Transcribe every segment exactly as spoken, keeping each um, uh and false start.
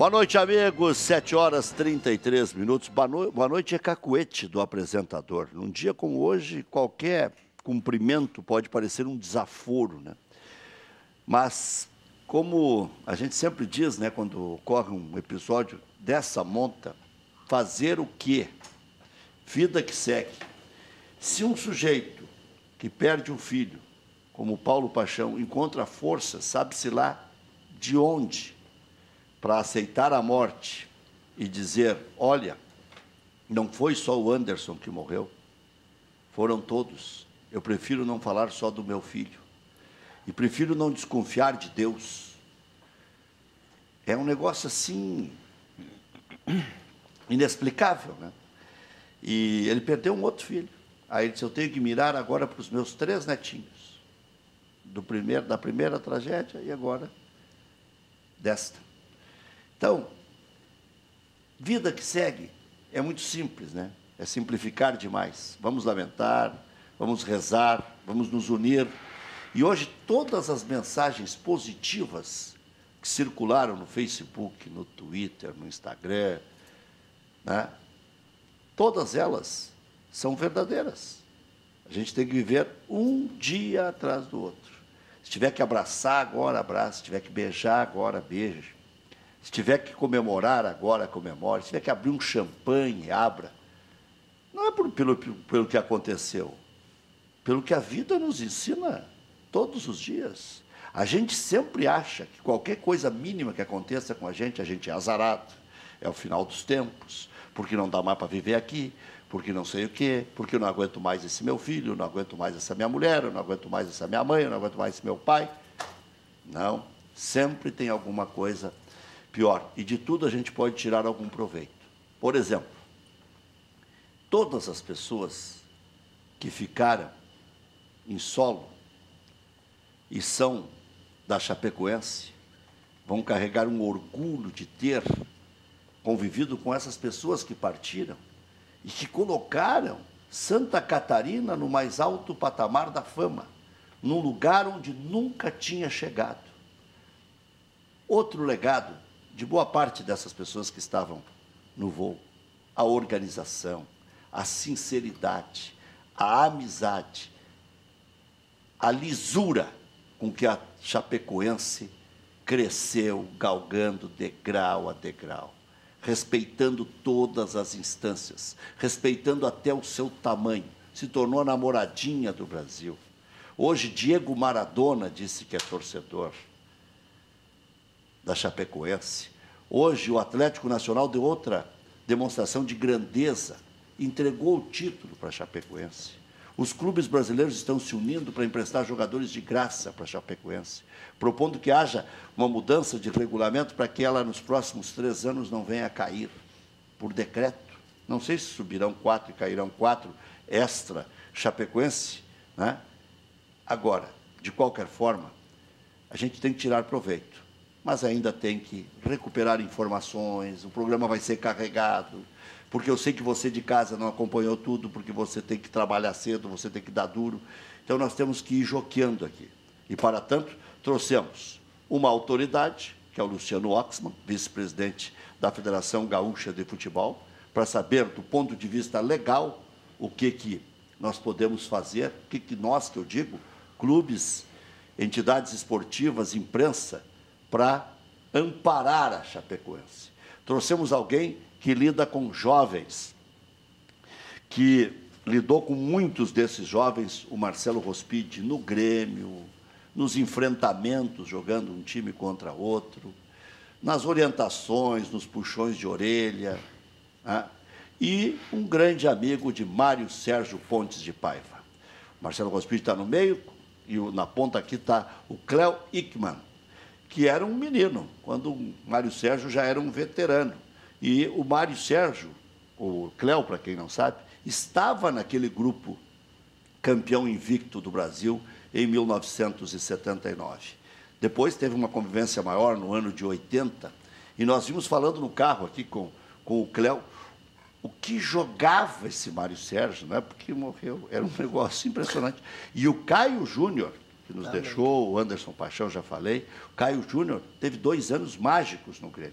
Boa noite, amigos. sete horas e trinta e três minutos. Boa, no... Boa noite é cacuete do apresentador. Num dia como hoje, qualquer cumprimento pode parecer um desaforo, né? Mas, como a gente sempre diz, né, quando ocorre um episódio dessa monta, fazer o quê? Vida que segue. Se um sujeito que perde um filho, como Paulo Paixão, encontra força, sabe-se lá de onde, para aceitar a morte e dizer, olha, não foi só o Anderson que morreu, foram todos. Eu prefiro não falar só do meu filho. E prefiro não desconfiar de Deus. É um negócio assim, inexplicável, né? E ele perdeu um outro filho. Aí ele disse, eu tenho que mirar agora para os meus três netinhos. Do primeiro, da primeira tragédia e agora desta. Então, vida que segue é muito simples, né? É simplificar demais. Vamos lamentar, vamos rezar, vamos nos unir. E hoje todas as mensagens positivas que circularam no Facebook, no Twitter, no Instagram, né? Todas elas são verdadeiras. A gente tem que viver um dia atrás do outro. Se tiver que abraçar, agora abraça. Se tiver que beijar, agora beije. Se tiver que comemorar, agora comemore. Se tiver que abrir um champanhe, abra. Não é por, pelo, pelo que aconteceu, pelo que a vida nos ensina todos os dias. A gente sempre acha que qualquer coisa mínima que aconteça com a gente, a gente é azarado, é o final dos tempos, porque não dá mais para viver aqui, porque não sei o quê, porque eu não aguento mais esse meu filho, eu não aguento mais essa minha mulher, eu não aguento mais essa minha mãe, eu não aguento mais esse meu pai. Não, sempre tem alguma coisa pior. E de tudo a gente pode tirar algum proveito. Por exemplo, todas as pessoas que ficaram em solo e são da Chapecoense vão carregar um orgulho de ter convivido com essas pessoas que partiram e que colocaram Santa Catarina no mais alto patamar da fama, num lugar onde nunca tinha chegado. Outro legado de boa parte dessas pessoas que estavam no voo, a organização, a sinceridade, a amizade, a lisura com que a Chapecoense cresceu, galgando degrau a degrau, respeitando todas as instâncias, respeitando até o seu tamanho, se tornou a namoradinha do Brasil. Hoje, Diego Maradona disse que é torcedor da Chapecoense. Hoje, o Atlético Nacional deu outra demonstração de grandeza, entregou o título para a Chapecoense. Os clubes brasileiros estão se unindo para emprestar jogadores de graça para a Chapecoense, propondo que haja uma mudança de regulamento para que ela, nos próximos três anos, não venha a cair, por decreto. Não sei se subirão quatro e cairão quatro extra Chapecoense, né? Agora, de qualquer forma, a gente tem que tirar proveito, mas ainda tem que recuperar informações, o programa vai ser carregado, porque eu sei que você de casa não acompanhou tudo, porque você tem que trabalhar cedo, você tem que dar duro. Então, nós temos que ir joqueando aqui. E, para tanto, trouxemos uma autoridade, que é o Luciano Oxman, vice-presidente da Federação Gaúcha de Futebol, para saber, do ponto de vista legal, o que, que nós podemos fazer, o que, que nós, que eu digo, clubes, entidades esportivas, imprensa, para amparar a Chapecoense. Trouxemos alguém que lida com jovens, que lidou com muitos desses jovens, o Marcelo Rospide, no Grêmio, nos enfrentamentos, jogando um time contra outro, nas orientações, nos puxões de orelha, né? E um grande amigo de Mário Sérgio Pontes de Paiva. O Marcelo Rospide está no meio, e na ponta aqui está o Cléo Ickman, que era um menino, quando o Mário Sérgio já era um veterano. E o Mário Sérgio, o Cléo, para quem não sabe, estava naquele grupo campeão invicto do Brasil em mil novecentos e setenta e nove. Depois teve uma convivência maior no ano de oitenta, e nós vimos falando no carro aqui com, com o Cléo, o que jogava esse Mário Sérgio, não é porque morreu, era um negócio impressionante. E o Caio Júnior, que nos Também. deixou, o Anderson Paixão, já falei, o Caio Júnior teve dois anos mágicos no Grêmio.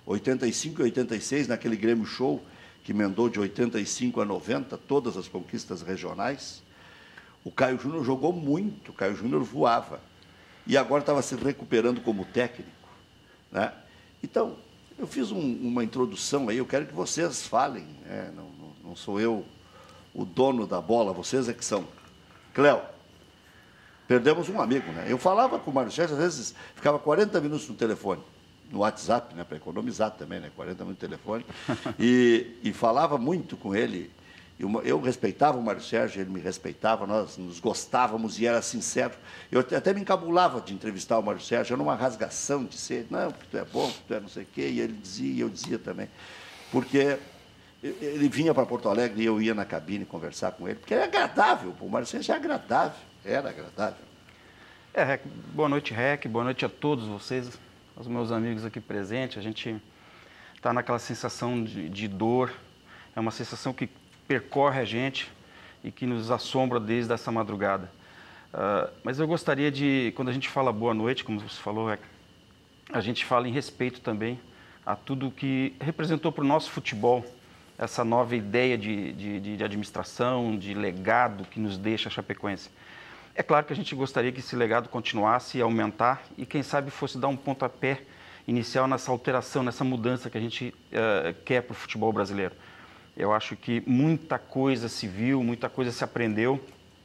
oitenta e cinco e oitenta e seis, naquele Grêmio Show, que emendou de oitenta e cinco a noventa, todas as conquistas regionais. O Caio Júnior jogou muito, o Caio Júnior voava. E agora estava se recuperando como técnico, né? Então, eu fiz um, uma introdução aí, eu quero que vocês falem, né? não, não, não sou eu o dono da bola, vocês é que são. Cléo, perdemos um amigo, né? Eu falava com o Mário Sérgio, às vezes ficava quarenta minutos no telefone, no WhatsApp, né? Para economizar também, né? quarenta minutos no telefone, e, e falava muito com ele. Eu, eu respeitava o Mário Sérgio, ele me respeitava, nós nos gostávamos e era sincero. Eu até me encabulava de entrevistar o Mário Sérgio, era uma rasgação de ser, não, porque tu é bom, porque tu é não sei o quê, e ele dizia, e eu dizia também. Porque ele vinha para Porto Alegre e eu ia na cabine conversar com ele, porque era agradável, o Mário Sérgio é agradável, era agradável. É, Rec, boa noite, Rec, boa noite a todos vocês, aos meus amigos aqui presentes. A gente está naquela sensação de, de dor, é uma sensação que percorre a gente e que nos assombra desde essa madrugada. Uh, mas eu gostaria de, quando a gente fala boa noite, como você falou, Rec, a gente fala em respeito também a tudo que representou para o nosso futebol, essa nova ideia de, de, de administração, de legado que nos deixa a Chapecoense. É claro que a gente gostaria que esse legado continuasse a aumentar e, quem sabe, fosse dar um pontapé inicial nessa alteração, nessa mudança que a gente uh, quer para o futebol brasileiro. Eu acho que muita coisa se viu, muita coisa se aprendeu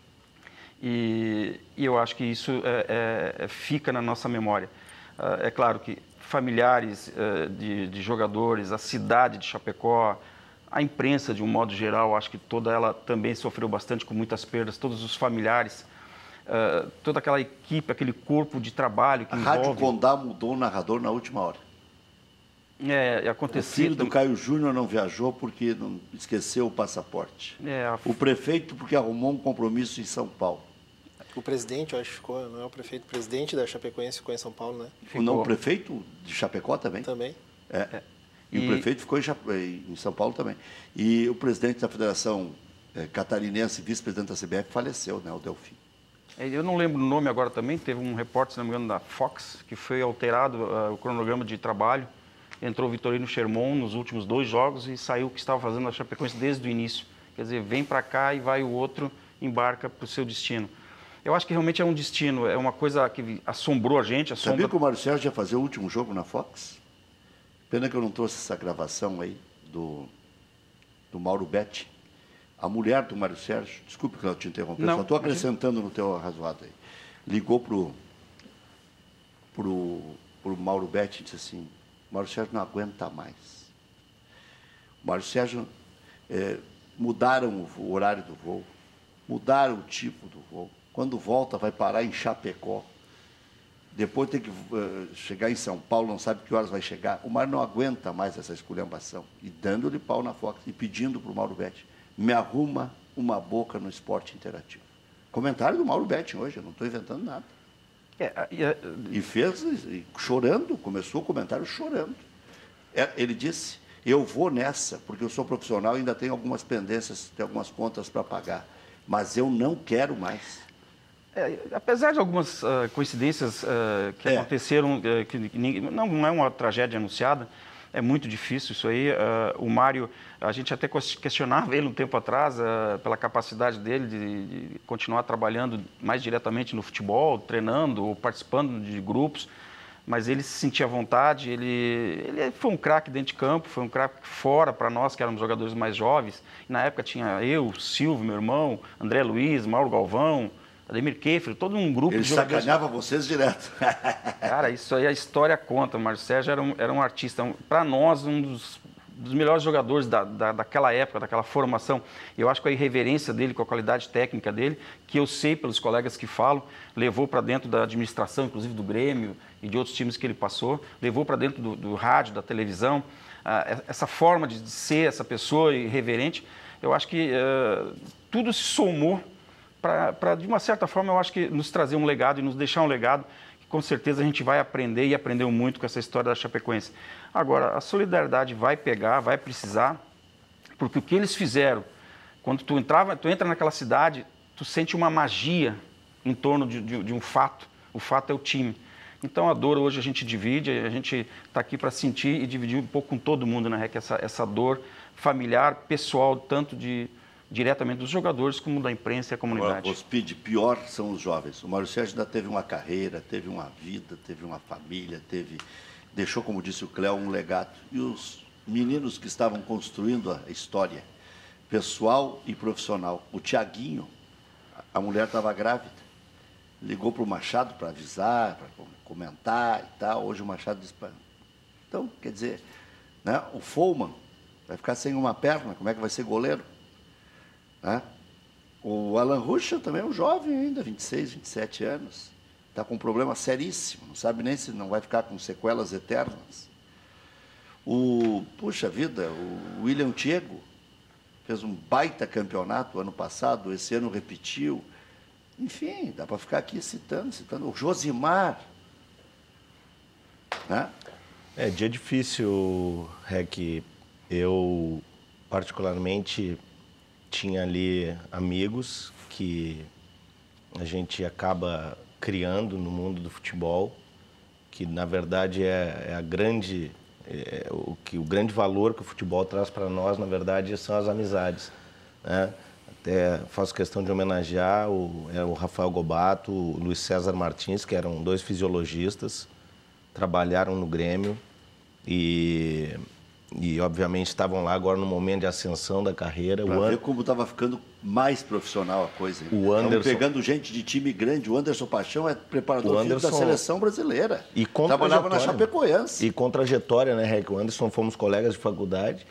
e, e eu acho que isso é, é, fica na nossa memória. Uh, é claro que familiares uh, de, de jogadores, a cidade de Chapecó, a imprensa de um modo geral, acho que toda ela também sofreu bastante com muitas perdas, todos os familiares, uh, toda aquela equipe, aquele corpo de trabalho que a envolve... A Rádio Condá mudou o narrador na última hora. É, aconteceu. O filho do Caio Júnior não viajou porque não esqueceu o passaporte. É, a... O prefeito porque arrumou um compromisso em São Paulo. O presidente, eu acho que ficou, não é o prefeito, o presidente da Chapecoense ficou em São Paulo, né? Ficou. Não, o prefeito de Chapecó também. Também. É. é. E, e o prefeito ficou em, Chape... em São Paulo também. E o presidente da Federação é, Catarinense, vice-presidente da C B F, faleceu, né, o Delfim. Eu não lembro o nome agora também, teve um repórter, se não me engano, da Fox, que foi alterado uh, o cronograma de trabalho. Entrou o Vitorino Sherman nos últimos dois jogos e saiu o que estava fazendo a Chapecoense desde o início. Quer dizer, vem para cá e vai o outro, embarca para o seu destino. Eu acho que realmente é um destino, é uma coisa que assombrou a gente. Assombra... Sabia que o Mário Sérgio ia fazer o último jogo na Fox? Pena que eu não trouxe essa gravação aí do, do Mauro Betti. A mulher do Mário Sérgio, desculpe que eu te interrompi, só estou acrescentando no teu arrazoado aí. Ligou para o pro, pro Mauro Betti e disse assim: o Mário Sérgio não aguenta mais. O Mário Sérgio, é, mudaram o horário do voo, mudaram o tipo do voo. Quando volta, vai parar em Chapecó. Depois tem que uh, chegar em São Paulo, não sabe que horas vai chegar. O Mário não aguenta mais essa esculhambação. E dando-lhe pau na Fox e pedindo para o Mauro Betti: me arruma uma boca no esporte interativo. Comentário do Mauro Betti hoje, eu não estou inventando nada. É, é, e fez, e, chorando, começou o comentário chorando. É, ele disse: eu vou nessa, porque eu sou profissional e ainda tenho algumas pendências, tenho algumas contas para pagar, mas eu não quero mais. É, apesar de algumas uh, coincidências uh, que é. aconteceram, uh, que ninguém, não, não é uma tragédia anunciada, é muito difícil isso aí. Uh, o Mário, a gente até questionava ele um tempo atrás uh, pela capacidade dele de, de continuar trabalhando mais diretamente no futebol, treinando ou participando de grupos, mas ele se sentia à vontade. Ele, ele foi um craque dentro de campo, foi um craque fora para nós, que éramos jogadores mais jovens. E na época tinha eu, Silvio, meu irmão, André Luiz, Mauro Galvão, Ademir Keffer, todo um grupo ele de jogadores. Ele sacaneava vocês direto. Cara, isso aí a história conta. O Mário Sérgio era um, era um artista, um, para nós, um dos, dos melhores jogadores da, da, daquela época, daquela formação. Eu acho que a irreverência dele, com a qualidade técnica dele, que eu sei pelos colegas que falam, levou para dentro da administração, inclusive do Grêmio e de outros times que ele passou, levou para dentro do, do rádio, da televisão. Uh, essa forma de, de ser essa pessoa irreverente, eu acho que uh, tudo se somou para, de uma certa forma, eu acho que nos trazer um legado e nos deixar um legado que com certeza a gente vai aprender e aprendeu muito com essa história da Chapecoense. Agora, a solidariedade vai pegar, vai precisar, porque o que eles fizeram, quando tu, entrava, tu entra naquela cidade, tu sente uma magia em torno de, de, de um fato, o fato é o time. Então a dor hoje a gente divide, a gente está aqui para sentir e dividir um pouco com todo mundo, né, Rec? Essa, essa dor familiar, pessoal, tanto de diretamente dos jogadores como da imprensa e a comunidade. O Speed, pior são os jovens. O Mário Sérgio ainda teve uma carreira, teve uma vida, teve uma família, teve, deixou, como disse o Cléo, um legado. E os meninos que estavam construindo a história, pessoal e profissional. O Tiaguinho, a mulher estava grávida, ligou para o Machado para avisar, para comentar e tal. Hoje o Machado disse para... Então, quer dizer, né, o Follman vai ficar sem uma perna, como é que vai ser goleiro? Né? O Alan Ruschel também é um jovem ainda, vinte e seis, vinte e sete anos. Está com um problema seríssimo, não sabe nem se não vai ficar com sequelas eternas. O, puxa vida, o William Thiago fez um baita campeonato ano passado, esse ano repetiu. Enfim, dá para ficar aqui citando, citando. O Josimar. Né? É dia difícil, Rec. Eu, particularmente, tinha ali amigos que a gente acaba criando no mundo do futebol, que na verdade é, é a grande, é, o, que, o grande valor que o futebol traz para nós, na verdade, são as amizades. Né? Até faço questão de homenagear o, é, o Rafael Gobato, o Luiz César Martins, que eram dois fisiologistas, trabalharam no Grêmio e... E, obviamente, estavam lá agora no momento de ascensão da carreira. Para o ver como estava ficando mais profissional a coisa. O Anderson... pegando gente de time grande. O Anderson Paixão é preparador o Anderson... da seleção brasileira. E com trabalhava na Chapecoense. E com trajetória, né, Rec? O Anderson, fomos colegas de faculdade.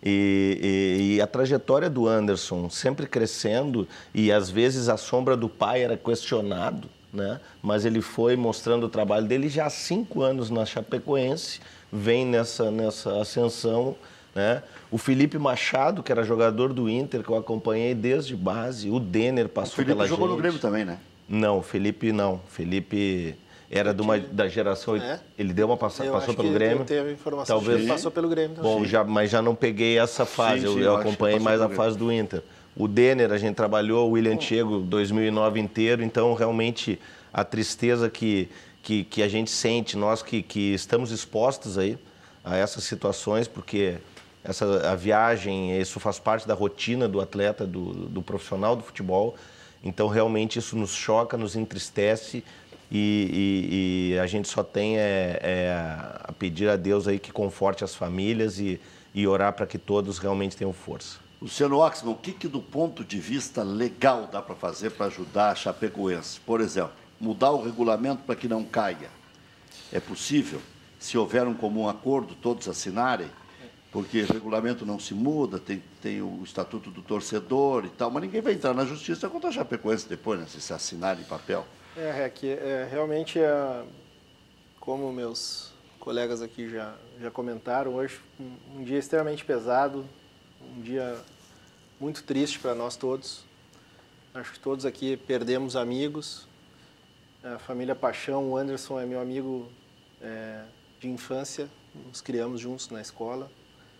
E, e, e a trajetória do Anderson sempre crescendo. E, às vezes, a sombra do pai era questionado, né? Mas ele foi mostrando o trabalho dele já há cinco anos na Chapecoense. Vem nessa, nessa ascensão, né? O Felipe Machado, que era jogador do Inter, que eu acompanhei desde base, o Denner passou pela gente. O Felipe jogou no Grêmio também, né? Não, o Felipe não. Felipe era de uma, da geração... É? Ele deu uma passada, passou pelo Grêmio. Eu tenho informação Talvez... que ele passou pelo Grêmio também. Bom, já, mas já não peguei essa fase, sim, eu, sim, eu eu acompanhei mais a fase do Inter. O Denner, a gente trabalhou, o William Thiago, dois mil e nove inteiro, então realmente a tristeza que... Que, que a gente sente, nós que, que estamos expostos aí a essas situações, porque essa, a viagem, isso faz parte da rotina do atleta, do, do profissional do futebol, então realmente isso nos choca, nos entristece e, e, e a gente só tem é, é, a pedir a Deus aí que conforte as famílias e, e orar para que todos realmente tenham força. Luciano Oxman, o que, que do ponto de vista legal dá para fazer para ajudar a Chapecoense? Por exemplo, mudar o regulamento para que não caia. É possível, se houver um comum acordo, todos assinarem, porque o regulamento não se muda, tem, tem o estatuto do torcedor e tal, mas ninguém vai entrar na justiça contra a Chapecoense depois, né, se se assinar em papel. É, é que é, realmente, é, como meus colegas aqui já, já comentaram, hoje um, um dia extremamente pesado, um dia muito triste para nós todos. Acho que todos aqui perdemos amigos. A família Paixão, o Anderson é meu amigo é, de infância, nos criamos juntos na escola.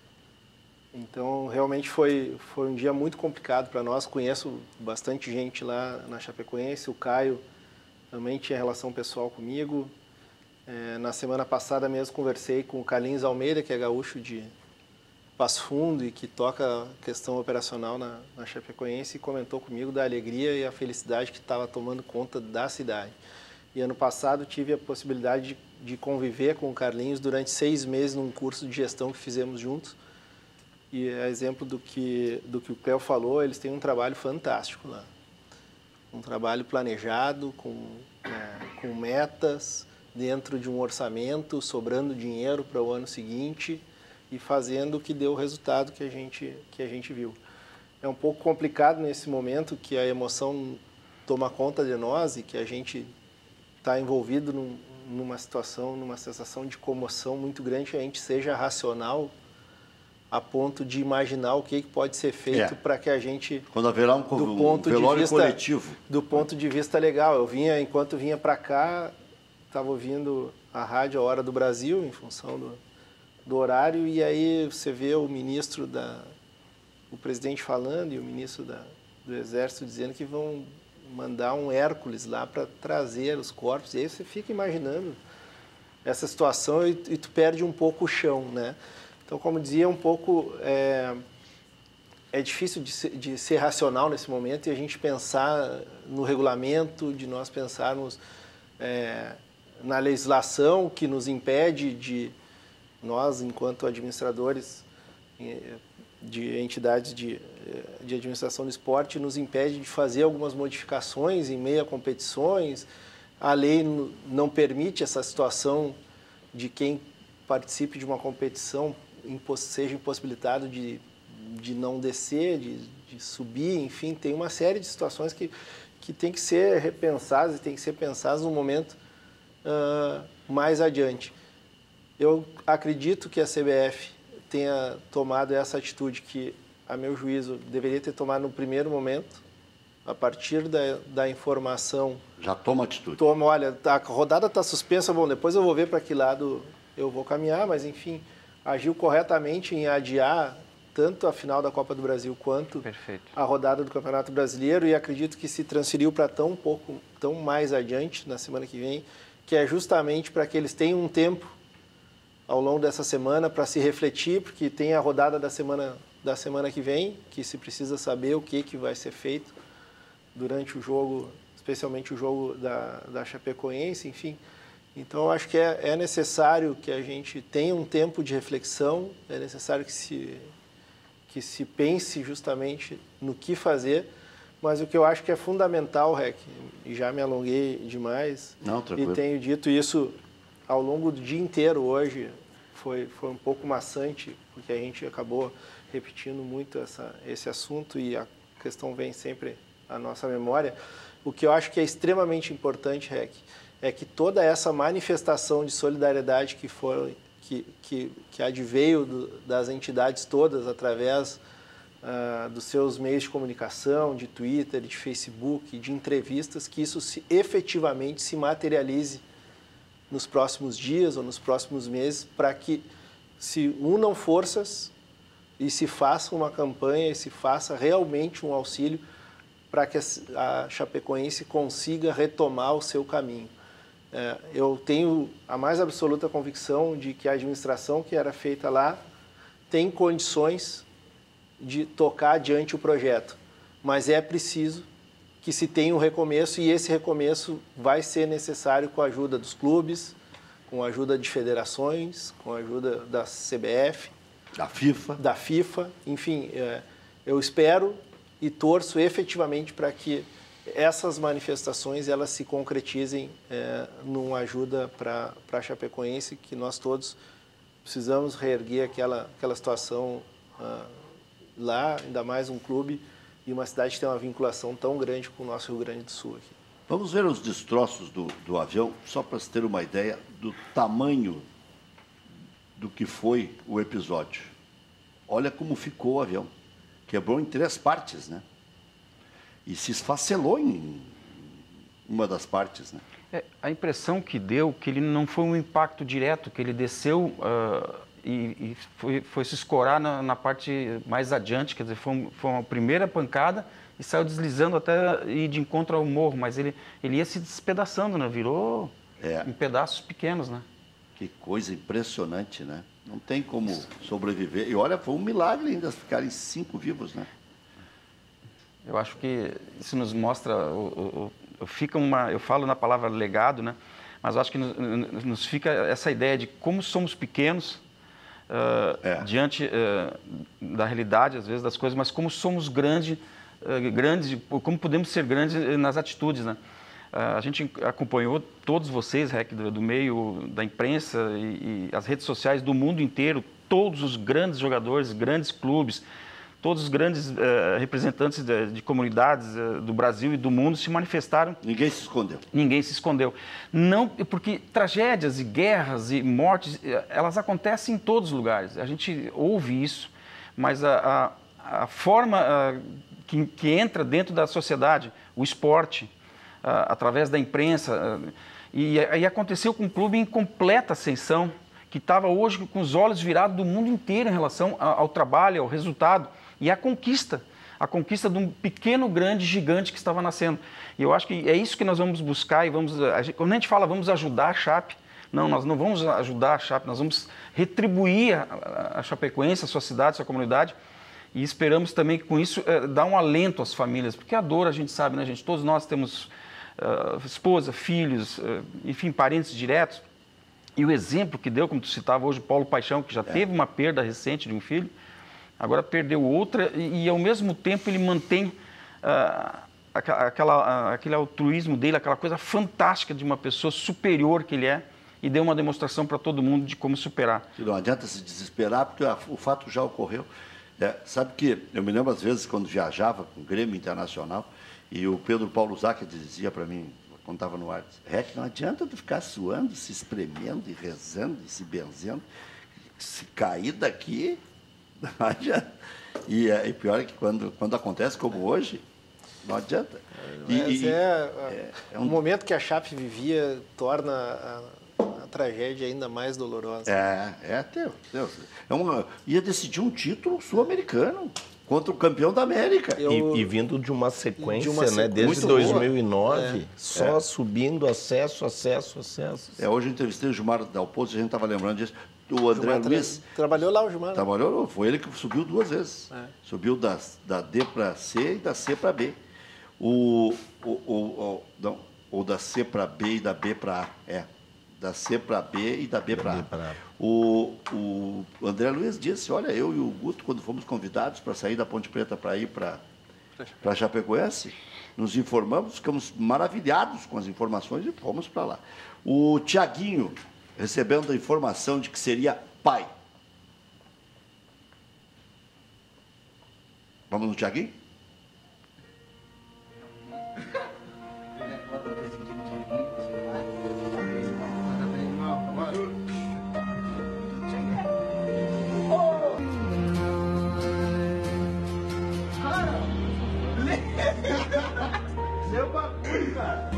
Então, realmente foi, foi um dia muito complicado para nós. Conheço bastante gente lá na Chapecoense, o Caio também tinha relação pessoal comigo. É, na semana passada mesmo conversei com o Carlinhos Almeida, que é gaúcho de Passo Fundo e que toca a questão operacional na, na Chapecoense, e comentou comigo da alegria e a felicidade que estava tomando conta da cidade. E ano passado tive a possibilidade de, de conviver com o Carlinhos durante seis meses num curso de gestão que fizemos juntos. E a exemplo do que, do que o Cléo falou, eles têm um trabalho fantástico lá. Um trabalho planejado, com, é, com metas, dentro de um orçamento, sobrando dinheiro para o ano seguinte e fazendo o que deu o resultado que a gente, que a gente viu. É um pouco complicado nesse momento que a emoção toma conta de nós e que a gente está envolvido num, numa situação, numa sensação de comoção muito grande, que a gente seja racional a ponto de imaginar o que pode ser feito é. para que a gente... Quando haverá um, do um ponto velório de vista, coletivo. Do ponto de vista legal. Eu vinha, enquanto vinha para cá, estava ouvindo a rádio A Hora do Brasil, em função do, do horário, e aí você vê o ministro, da, o presidente falando e o ministro da, do Exército dizendo que vão mandar um Hércules lá para trazer os corpos. E aí você fica imaginando essa situação e, e tu perde um pouco o chão, né? Então, como dizia, um pouco é, é difícil de ser, de ser racional nesse momento e a gente pensar no regulamento, de nós pensarmos é, na legislação que nos impede de, nós, enquanto administradores de entidades de, de administração do esporte, nos impede de fazer algumas modificações em meio a competições. A lei não permite essa situação de quem participe de uma competição seja impossibilitado de, de não descer, de, de subir, enfim, tem uma série de situações que, que tem que ser repensadas e tem que ser pensadas no momento uh, mais adiante. Eu acredito que a C B F tenha tomado essa atitude que, a meu juízo, deveria ter tomado no primeiro momento, a partir da, da informação. Já toma atitude. Toma, olha, a rodada está suspensa, bom, depois eu vou ver para que lado eu vou caminhar, mas enfim, agiu corretamente em adiar tanto a final da Copa do Brasil quanto Perfeito. a rodada do Campeonato Brasileiro, e acredito que se transferiu para tão pouco, tão mais adiante, na semana que vem, que é justamente para que eles tenham um tempo ao longo dessa semana para se refletir, porque tem a rodada da semana, da semana que vem, que se precisa saber o que, que vai ser feito durante o jogo, especialmente o jogo da, da Chapecoense, enfim. Então, eu acho que é, é necessário que a gente tenha um tempo de reflexão, é necessário que se, que se pense justamente no que fazer, mas o que eu acho que é fundamental, Rec, e já me alonguei demais, Não, tranquilo. e tenho dito isso ao longo do dia inteiro hoje, foi, foi um pouco maçante, porque a gente acabou repetindo muito essa, esse assunto e a questão vem sempre à nossa memória. O que eu acho que é extremamente importante, Rec, é que toda essa manifestação de solidariedade que, foi, que, que, que adveio do, das entidades todas através uh, dos seus meios de comunicação, de Twitter, de Facebook, de entrevistas, que isso se, efetivamente se materialize nos próximos dias ou nos próximos meses, para que se unam forças e se faça uma campanha e se faça realmente um auxílio para que a Chapecoense consiga retomar o seu caminho. É, eu tenho a mais absoluta convicção de que a administração que era feita lá tem condições de tocar adiante o projeto, mas é preciso que se tenha um recomeço, e esse recomeço vai ser necessário com a ajuda dos clubes, com a ajuda de federações, com a ajuda da C B F, da FIFA, da FIFA, enfim, é, eu espero e torço efetivamente para que essas manifestações elas se concretizem é, numa ajuda para a Chapecoense, que nós todos precisamos reerguer aquela, aquela situação ah, lá, ainda mais um clube e uma cidade que tem uma vinculação tão grande com o nosso Rio Grande do Sul aqui. Vamos ver os destroços do, do avião, só para se ter uma ideia do tamanho do que foi o episódio. Olha como ficou o avião. Quebrou em três partes, né? E se esfacelou em uma das partes, né? É, a impressão que deu que ele não foi um impacto direto, que ele desceu uh, e, e foi, foi se escorar na, na parte mais adiante, quer dizer, foi, um, foi uma primeira pancada e saiu deslizando até ir de encontro ao morro, mas ele, ele ia se despedaçando, né? Virou é. em pedaços pequenos, né? Que coisa impressionante, né? Não tem como sobreviver. E olha, foi um milagre ainda ficarem cinco vivos, né? Eu acho que isso nos mostra, o, o, o, fica uma, eu falo na palavra legado, né? Mas eu acho que nos, nos fica essa ideia de como somos pequenos uh, é. diante uh, da realidade, às vezes, das coisas, mas como somos grande, uh, grandes, como podemos ser grandes nas atitudes, né? Uh, a gente acompanhou todos vocês, Rec, do, do meio da imprensa e, e as redes sociais do mundo inteiro, todos os grandes jogadores, grandes clubes, todos os grandes uh, representantes de, de comunidades uh, do Brasil e do mundo se manifestaram. Ninguém se escondeu. Ninguém se escondeu. Não, porque tragédias e guerras e mortes, elas acontecem em todos os lugares. A gente ouve isso, mas a, a, a forma uh, que, que entra dentro da sociedade, o esporte, uh, através da imprensa, uh, e, e aconteceu com um clube em completa ascensão, que estava hoje com os olhos virados do mundo inteiro em relação ao trabalho, ao resultado e à conquista, a conquista de um pequeno, grande, gigante que estava nascendo. E eu acho que é isso que nós vamos buscar e vamos, a gente, quando a gente fala vamos ajudar a Chape, Não, nós não vamos ajudar a Chape, nós vamos retribuir a, a Chapecoense, a sua cidade, a sua comunidade, e esperamos também que com isso é, dar um alento às famílias, porque a dor a gente sabe, né, gente? Todos nós temos uh, esposa, filhos, uh, enfim, parentes diretos. E o exemplo que deu, como tu citava hoje, Paulo Paixão, que já é. teve uma perda recente de um filho, agora perdeu outra, e, e ao mesmo tempo ele mantém uh, aquela, uh, aquele altruísmo dele, aquela coisa fantástica de uma pessoa superior que ele é, e deu uma demonstração para todo mundo de como superar. Não adianta se desesperar, porque o fato já ocorreu. É, sabe que eu me lembro às vezes quando viajava com o Grêmio Internacional, e o Pedro Paulo Zaca dizia para mim, quando estava no ar, Rec, não adianta tu ficar suando, se espremendo e rezando e se benzendo, se cair daqui, não adianta. E, e pior é que quando, quando acontece como hoje, não adianta. E, Mas e, é, é, é um... o momento que a Chape vivia torna a, a tragédia ainda mais dolorosa. É, é, Deus, Deus. É uma, ia decidir um título sul-americano contra o campeão da América. Eu, e, e vindo de uma sequência, de uma sequência né, desde dois mil e nove, é. só é. subindo, acesso, acesso, acesso. É, hoje eu entrevistei o Gilmar Dalpozo, a gente estava lembrando disso. O André Gilmar Luiz... Trabalhou lá o Gilmar. Trabalhou, foi ele que subiu duas vezes. É. Subiu da, da D para C e da C para B. O, o, o, o, não, ou da C para B e da B para A. É, da C para B e da B para A. O, o André Luiz disse, olha, eu e o Guto, quando fomos convidados para sair da Ponte Preta para ir para para Chapecoense, nos informamos, ficamos maravilhados com as informações e fomos para lá. O Tiaguinho, recebendo a informação de que seria pai. Vamos no Tiaguinho? Seu bagulho, cara.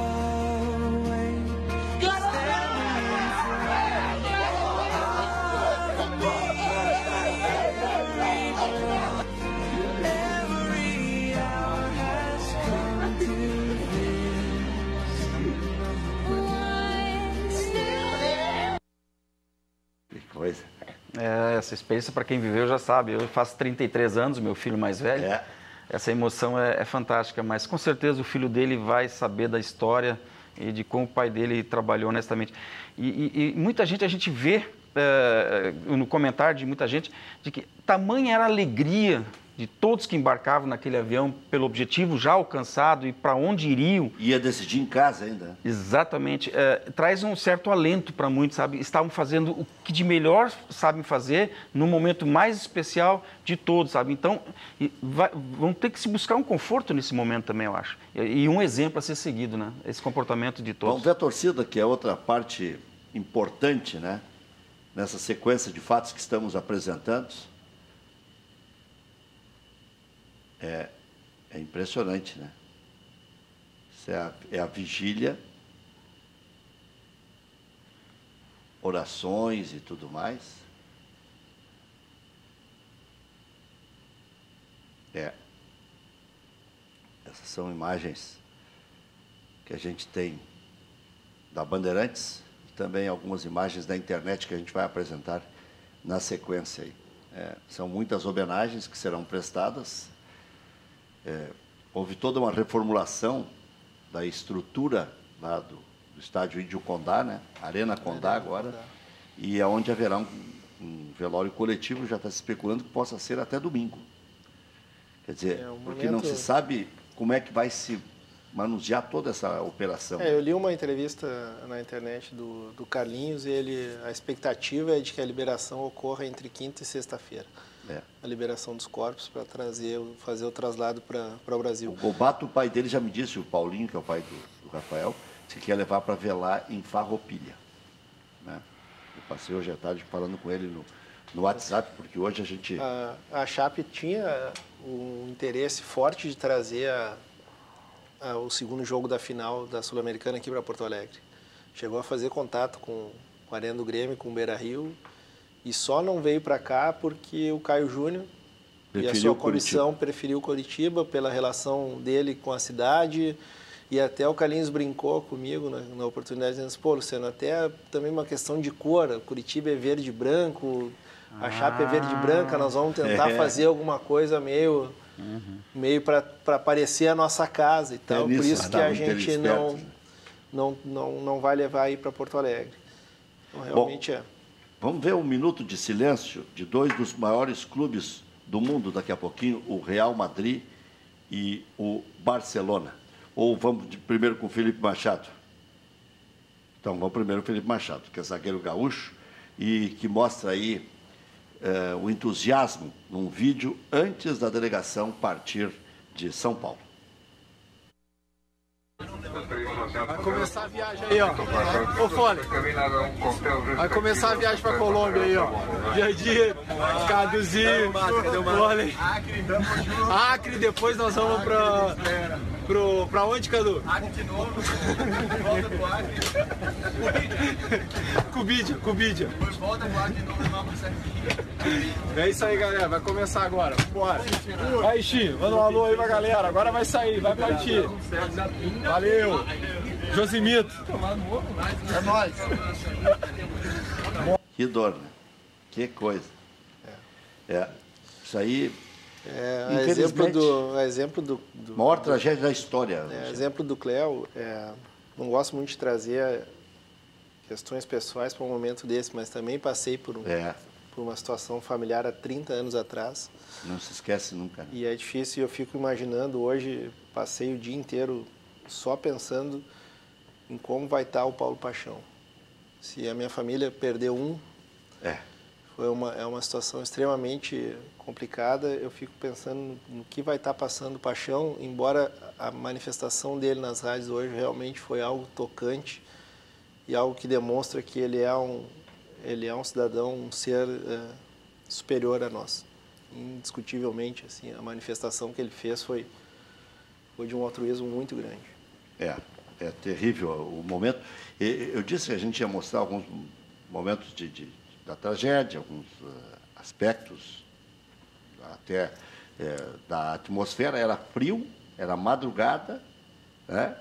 Que coisa. É, essa experiência, para quem viveu, já sabe. Eu faço trinta e três anos, meu filho mais velho. É. Essa emoção é, é fantástica, mas com certeza o filho dele vai saber da história e de como o pai dele trabalhou honestamente. E, e, e muita gente, a gente vê é, no comentário de muita gente, de que tamanha era a alegria de todos que embarcavam naquele avião pelo objetivo já alcançado e para onde iriam. Ia decidir em casa ainda. Exatamente. É, traz um certo alento para muitos, sabe? Estavam fazendo o que de melhor sabem fazer no momento mais especial de todos, sabe? Então, vai, vão ter que se buscar um conforto nesse momento também, eu acho. E, e um exemplo a ser seguido, né? Esse comportamento de todos. Vamos ver a torcida, que é outra parte importante, né? Nessa sequência de fatos que estamos apresentando. É, é impressionante, né? Isso é a, é a vigília, orações e tudo mais. É. Essas são imagens que a gente tem da Bandeirantes e também algumas imagens da internet que a gente vai apresentar na sequência aí. É, são muitas homenagens que serão prestadas. É, houve toda uma reformulação da estrutura lá do, do estádio Índio Condá, né? Arena Condá agora, e é onde haverá um, um velório coletivo, já está se especulando que possa ser até domingo. Quer dizer, é um porque momento... não se sabe como é que vai se manusear toda essa operação. É, eu li uma entrevista na internet do, do Carlinhos e ele, a expectativa é de que a liberação ocorra entre quinta e sexta-feira. É. A liberação dos corpos para trazer, fazer o traslado para o Brasil. O Gobato, o pai dele, já me disse, o Paulinho, que é o pai do, do Rafael, que quer levar para velar em Farroupilha. Né? Eu passei hoje à tarde falando com ele no, no WhatsApp, porque hoje a gente... A, a Chape tinha um interesse forte de trazer a, a, o segundo jogo da final da Sul-Americana aqui para Porto Alegre. Chegou a fazer contato com, com a Arena do Grêmio, com o Beira-Rio, e só não veio para cá porque o Caio Júnior e a sua comissão preferiu Curitiba pela relação dele com a cidade E até o Carlinhos brincou comigo na, na oportunidade, dizendo assim, pô, Luciano, até também uma questão de cor, Curitiba é verde e branco, a Chape é verde e branca, nós vamos tentar é. fazer alguma coisa meio, uhum. meio para parecer a nossa casa e tal, é por isso que a gente não, não, não, não vai levar aí para Porto Alegre. Então, realmente Bom, é. Vamos ver um minuto de silêncio de dois dos maiores clubes do mundo daqui a pouquinho, o Real Madrid e o Barcelona. Ou vamos de, primeiro com o Felipe Machado? Então, vamos primeiro com o Felipe Machado, que é zagueiro gaúcho e que mostra aí eh, o entusiasmo num vídeo antes da delegação partir de São Paulo. Vai começar a viagem aí, ó. Ô, Fone. Vai começar a viagem pra Colômbia aí, ó. Jardim, Caduzinho, Fone. Acre, depois nós vamos pra... Pro, pra onde, Cadu? Acre de novo. Volta pro Acre. Cubidia, Cubidia. Depois volta pro Acre de novo, vamos certinho. É isso aí, galera. Vai começar agora. Bora. Aí, Xi, manda um alô aí pra galera. Agora vai sair, vai partir. Valeu. Josimito. É nóis. Que dor, né? Que coisa. É. Isso aí... É, exemplo do, exemplo do, do maior tragédia da história. É, exemplo do Cléo, é, não gosto muito de trazer questões pessoais para um momento desse, mas também passei por, um, é. por uma situação familiar há trinta anos atrás. Não se esquece nunca. Né? E é difícil, eu fico imaginando hoje, passei o dia inteiro só pensando em como vai estar o Paulo Paixão. Se a minha família perdeu um, é, foi uma, é uma situação extremamente complicada. Eu fico pensando no, no que vai estar passando o Paixão, embora a manifestação dele nas rádios hoje realmente foi algo tocante e algo que demonstra que ele é um, ele é um cidadão, um ser é, superior a nós. Indiscutivelmente, assim, a manifestação que ele fez foi, foi de um altruísmo muito grande. É, é terrível o momento. Eu disse que a gente ia mostrar alguns momentos de, de, da tragédia, alguns uh, aspectos até é, da atmosfera. Era frio, era madrugada, né?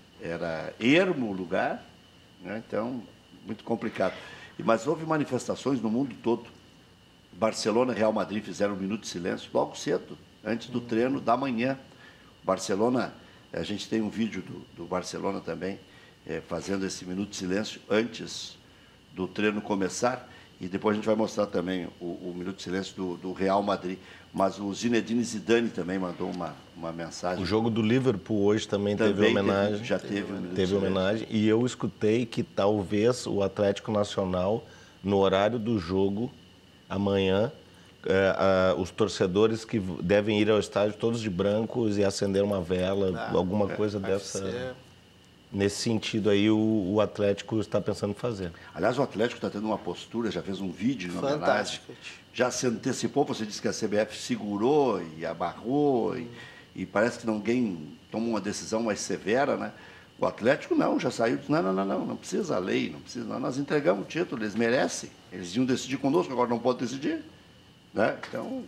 Era ermo o lugar, né? Então, muito complicado. Mas houve manifestações no mundo todo. Barcelona e Real Madrid fizeram um minuto de silêncio logo cedo, antes do treino da manhã. Barcelona, a gente tem um vídeo do, do Barcelona também, é, fazendo esse minuto de silêncio antes do treino começar. E depois a gente vai mostrar também o, o minuto de silêncio do, do Real Madrid. Mas o Zinedine Zidane também mandou uma, uma mensagem. O jogo do Liverpool hoje também, também teve homenagem. Teve, já teve, um minuto teve homenagem. E eu escutei que talvez o Atlético Nacional, no horário do jogo, amanhã, é, a, os torcedores que devem ir ao estádio todos de brancos e acender uma vela, ah, alguma é, coisa dessa... Ser. Nesse sentido aí, o, o Atlético está pensando em fazer. Aliás, o Atlético está tendo uma postura, já fez um vídeo na homenagem. Já se antecipou, você disse que a C B F segurou e abarrou, hum. e, e parece que ninguém toma uma decisão mais severa, né? O Atlético não, já saiu, disse, não, não, não, não, não precisa a lei, não precisa, não, nós entregamos o título, eles merecem, eles iam decidir conosco, agora não podem decidir, né? Então,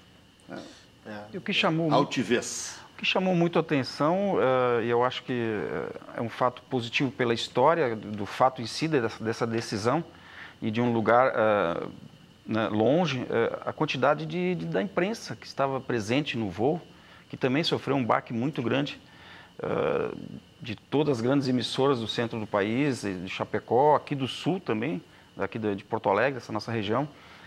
é, é. E o que chamou altivez. O que chamou muito a atenção, e uh, eu acho que uh, é um fato positivo pela história, do, do fato em si, dessa, dessa decisão, e de um lugar uh, né, longe, uh, a quantidade de, de, da imprensa que estava presente no voo, que também sofreu um baque muito grande, uh, de todas as grandes emissoras do centro do país, de Chapecó, aqui do sul também, daqui de, de Porto Alegre, essa nossa região.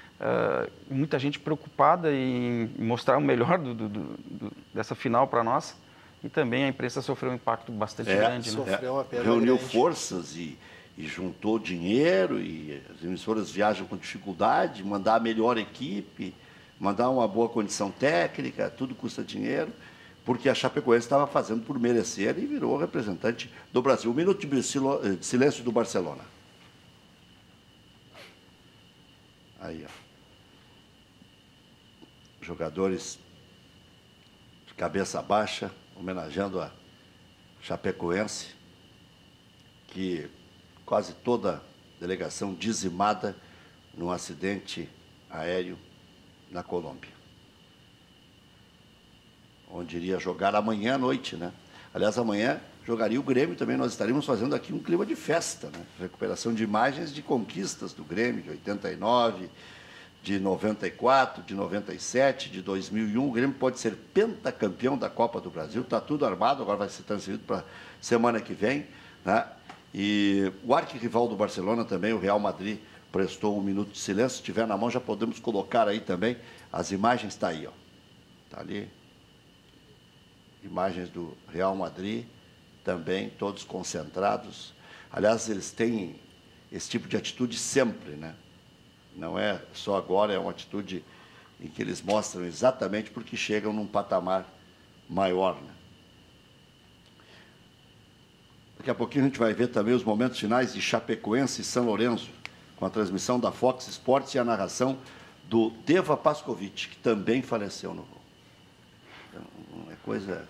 Uh, muita gente preocupada em mostrar o melhor do, do, do, dessa final para nós, e também a imprensa sofreu um impacto bastante é, grande. Sofreu né? uma perda Reuniu grande. forças e, e juntou dinheiro, e as emissoras viajam com dificuldade, mandar a melhor equipe, mandar uma boa condição técnica, tudo custa dinheiro, porque a Chapecoense estava fazendo por merecer e virou representante do Brasil. Um minuto de silêncio do Barcelona. Aí, ó. Jogadores de cabeça baixa, homenageando a Chapecoense, que quase toda a delegação dizimada num acidente aéreo na Colômbia, onde iria jogar amanhã à noite, né? Aliás, amanhã jogaria o Grêmio também, nós estaríamos fazendo aqui um clima de festa, né? Recuperação de imagens de conquistas do Grêmio, de oitenta e nove, de noventa e quatro, de noventa e sete, de dois mil e um. O Grêmio pode ser pentacampeão da Copa do Brasil, está tudo armado, agora vai ser transferido para semana que vem, né? E o arquirrival do Barcelona também, o Real Madrid, prestou um minuto de silêncio. Se tiver na mão, já podemos colocar aí também. As imagens, está aí, ó. Está ali. Imagens do Real Madrid, também, todos concentrados. Aliás, eles têm esse tipo de atitude sempre, né? Não é só agora, é uma atitude em que eles mostram exatamente porque chegam num patamar maior, né? Daqui a pouquinho a gente vai ver também os momentos finais de Chapecoense e São Lourenço, com a transmissão da Fox Sports e a narração do Deva Pascovitch, que também faleceu no voo. Então, é coisa...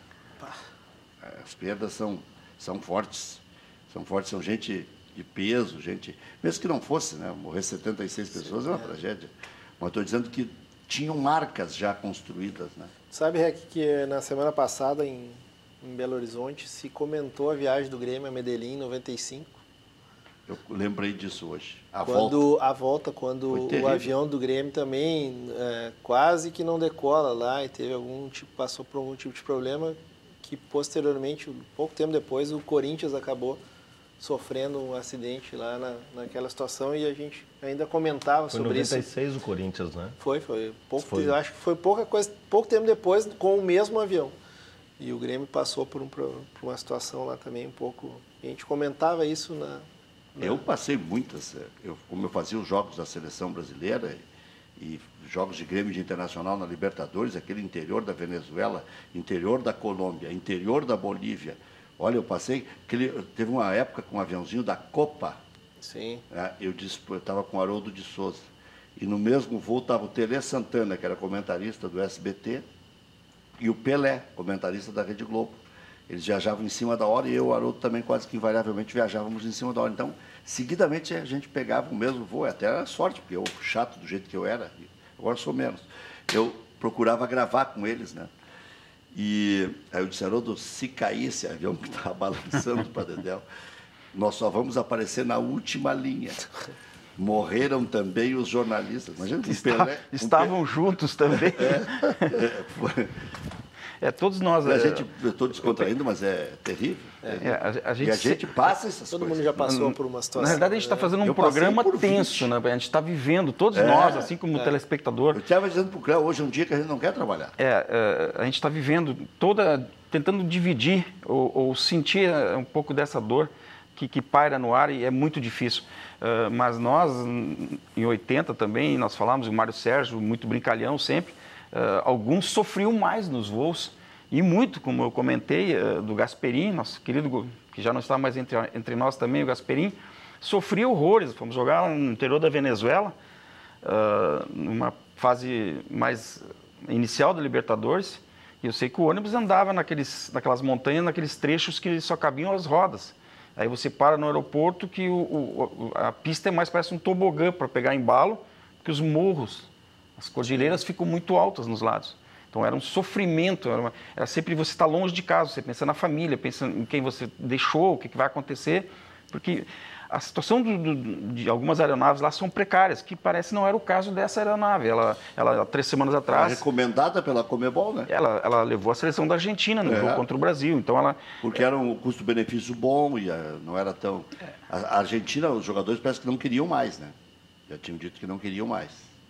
As perdas são, são fortes, são fortes, são gente de peso, gente... Mesmo que não fosse, né? Morrer setenta e seis pessoas é uma tragédia. Mas estou dizendo que tinham marcas já construídas, né? Sabe, Rec, que na semana passada, em, em Belo Horizonte, se comentou a viagem do Grêmio a Medellín em noventa e cinco. Eu lembrei disso hoje. A quando, volta. A volta, quando o avião do Grêmio também é, quase que não decola lá e teve algum tipo, passou por algum tipo de problema que posteriormente, pouco tempo depois, o Corinthians acabou sofrendo um acidente lá na, naquela situação e a gente ainda comentava foi sobre isso. Foi em noventa e seis o Corinthians, né? Foi, foi. Pouco, foi. Eu acho que foi pouca coisa, pouco tempo depois com o mesmo avião. E o Grêmio passou por, um, por uma situação lá também um pouco... A gente comentava isso na... na... Eu passei muitas, eu, como eu fazia os jogos da seleção brasileira e, e jogos de Grêmio de Internacional na Libertadores, aquele interior da Venezuela, interior da Colômbia, interior da Bolívia. Olha, eu passei, aquele, teve uma época com um aviãozinho da Copa. Sim. Né, eu disse, eu estava com o Haroldo de Souza. E no mesmo voo estava o Tele Santana, que era comentarista do S B T, e o Pelé, comentarista da Rede Globo. Eles viajavam em cima da hora e eu e o Haroldo também quase que invariavelmente viajávamos em cima da hora. Então, seguidamente a gente pegava o mesmo voo, até era sorte, porque eu, chato do jeito que eu era, agora sou menos. Eu procurava gravar com eles, né? E aí eu disse, Haroldo, se cair esse avião que estava balançando para Dedéu, nós só vamos aparecer na última linha. Morreram também os jornalistas. Imagina que Está, Pelé, estavam um juntos também. É, é, foi... é todos nós... A é, gente, eu estou descontraindo, mas é terrível. É, é, a, a gente e a se... gente passa essas Todo coisas. mundo já passou por uma situação. Na verdade, a gente está fazendo um Eu passei programa por tenso, né? A gente está vivendo, todos É, nós, assim como o é. telespectador. Eu estava dizendo para o Cléo, hoje é um dia que a gente não quer trabalhar. É, é, a gente está vivendo toda, tentando dividir ou, ou sentir um pouco dessa dor que, que paira no ar e é muito difícil. Uh, mas nós, em oitenta também, nós falamos, o Mário Sérgio, muito brincalhão sempre, uh, alguns sofriam mais nos voos, e muito, como eu comentei, uh, do Gasperim, nosso querido, que já não está mais entre, entre nós também, o Gasperim, sofria horrores. Fomos jogar no interior da Venezuela, uh, numa fase mais inicial da Libertadores, e eu sei que o ônibus andava naqueles, naquelas montanhas, naqueles trechos que só cabiam as rodas. Aí você para no aeroporto que o, o, a pista é mais, parece um tobogã para pegar embalo, porque os morros, as cordilheiras ficam muito altas nos lados. Então era um sofrimento, era, uma, era sempre você estar longe de casa, você pensa na família, pensa em quem você deixou, o que, que vai acontecer, porque a situação do, do, de algumas aeronaves lá são precárias, que parece não era o caso dessa aeronave. Ela, ela três semanas atrás... Foi recomendada pela Comebol, né? Ela, ela levou a seleção da Argentina no é. jogo contra o Brasil, então ela... Porque era um custo-benefício bom e não era tão... A Argentina, os jogadores parece que não queriam mais, né? Já tinham dito que não queriam mais.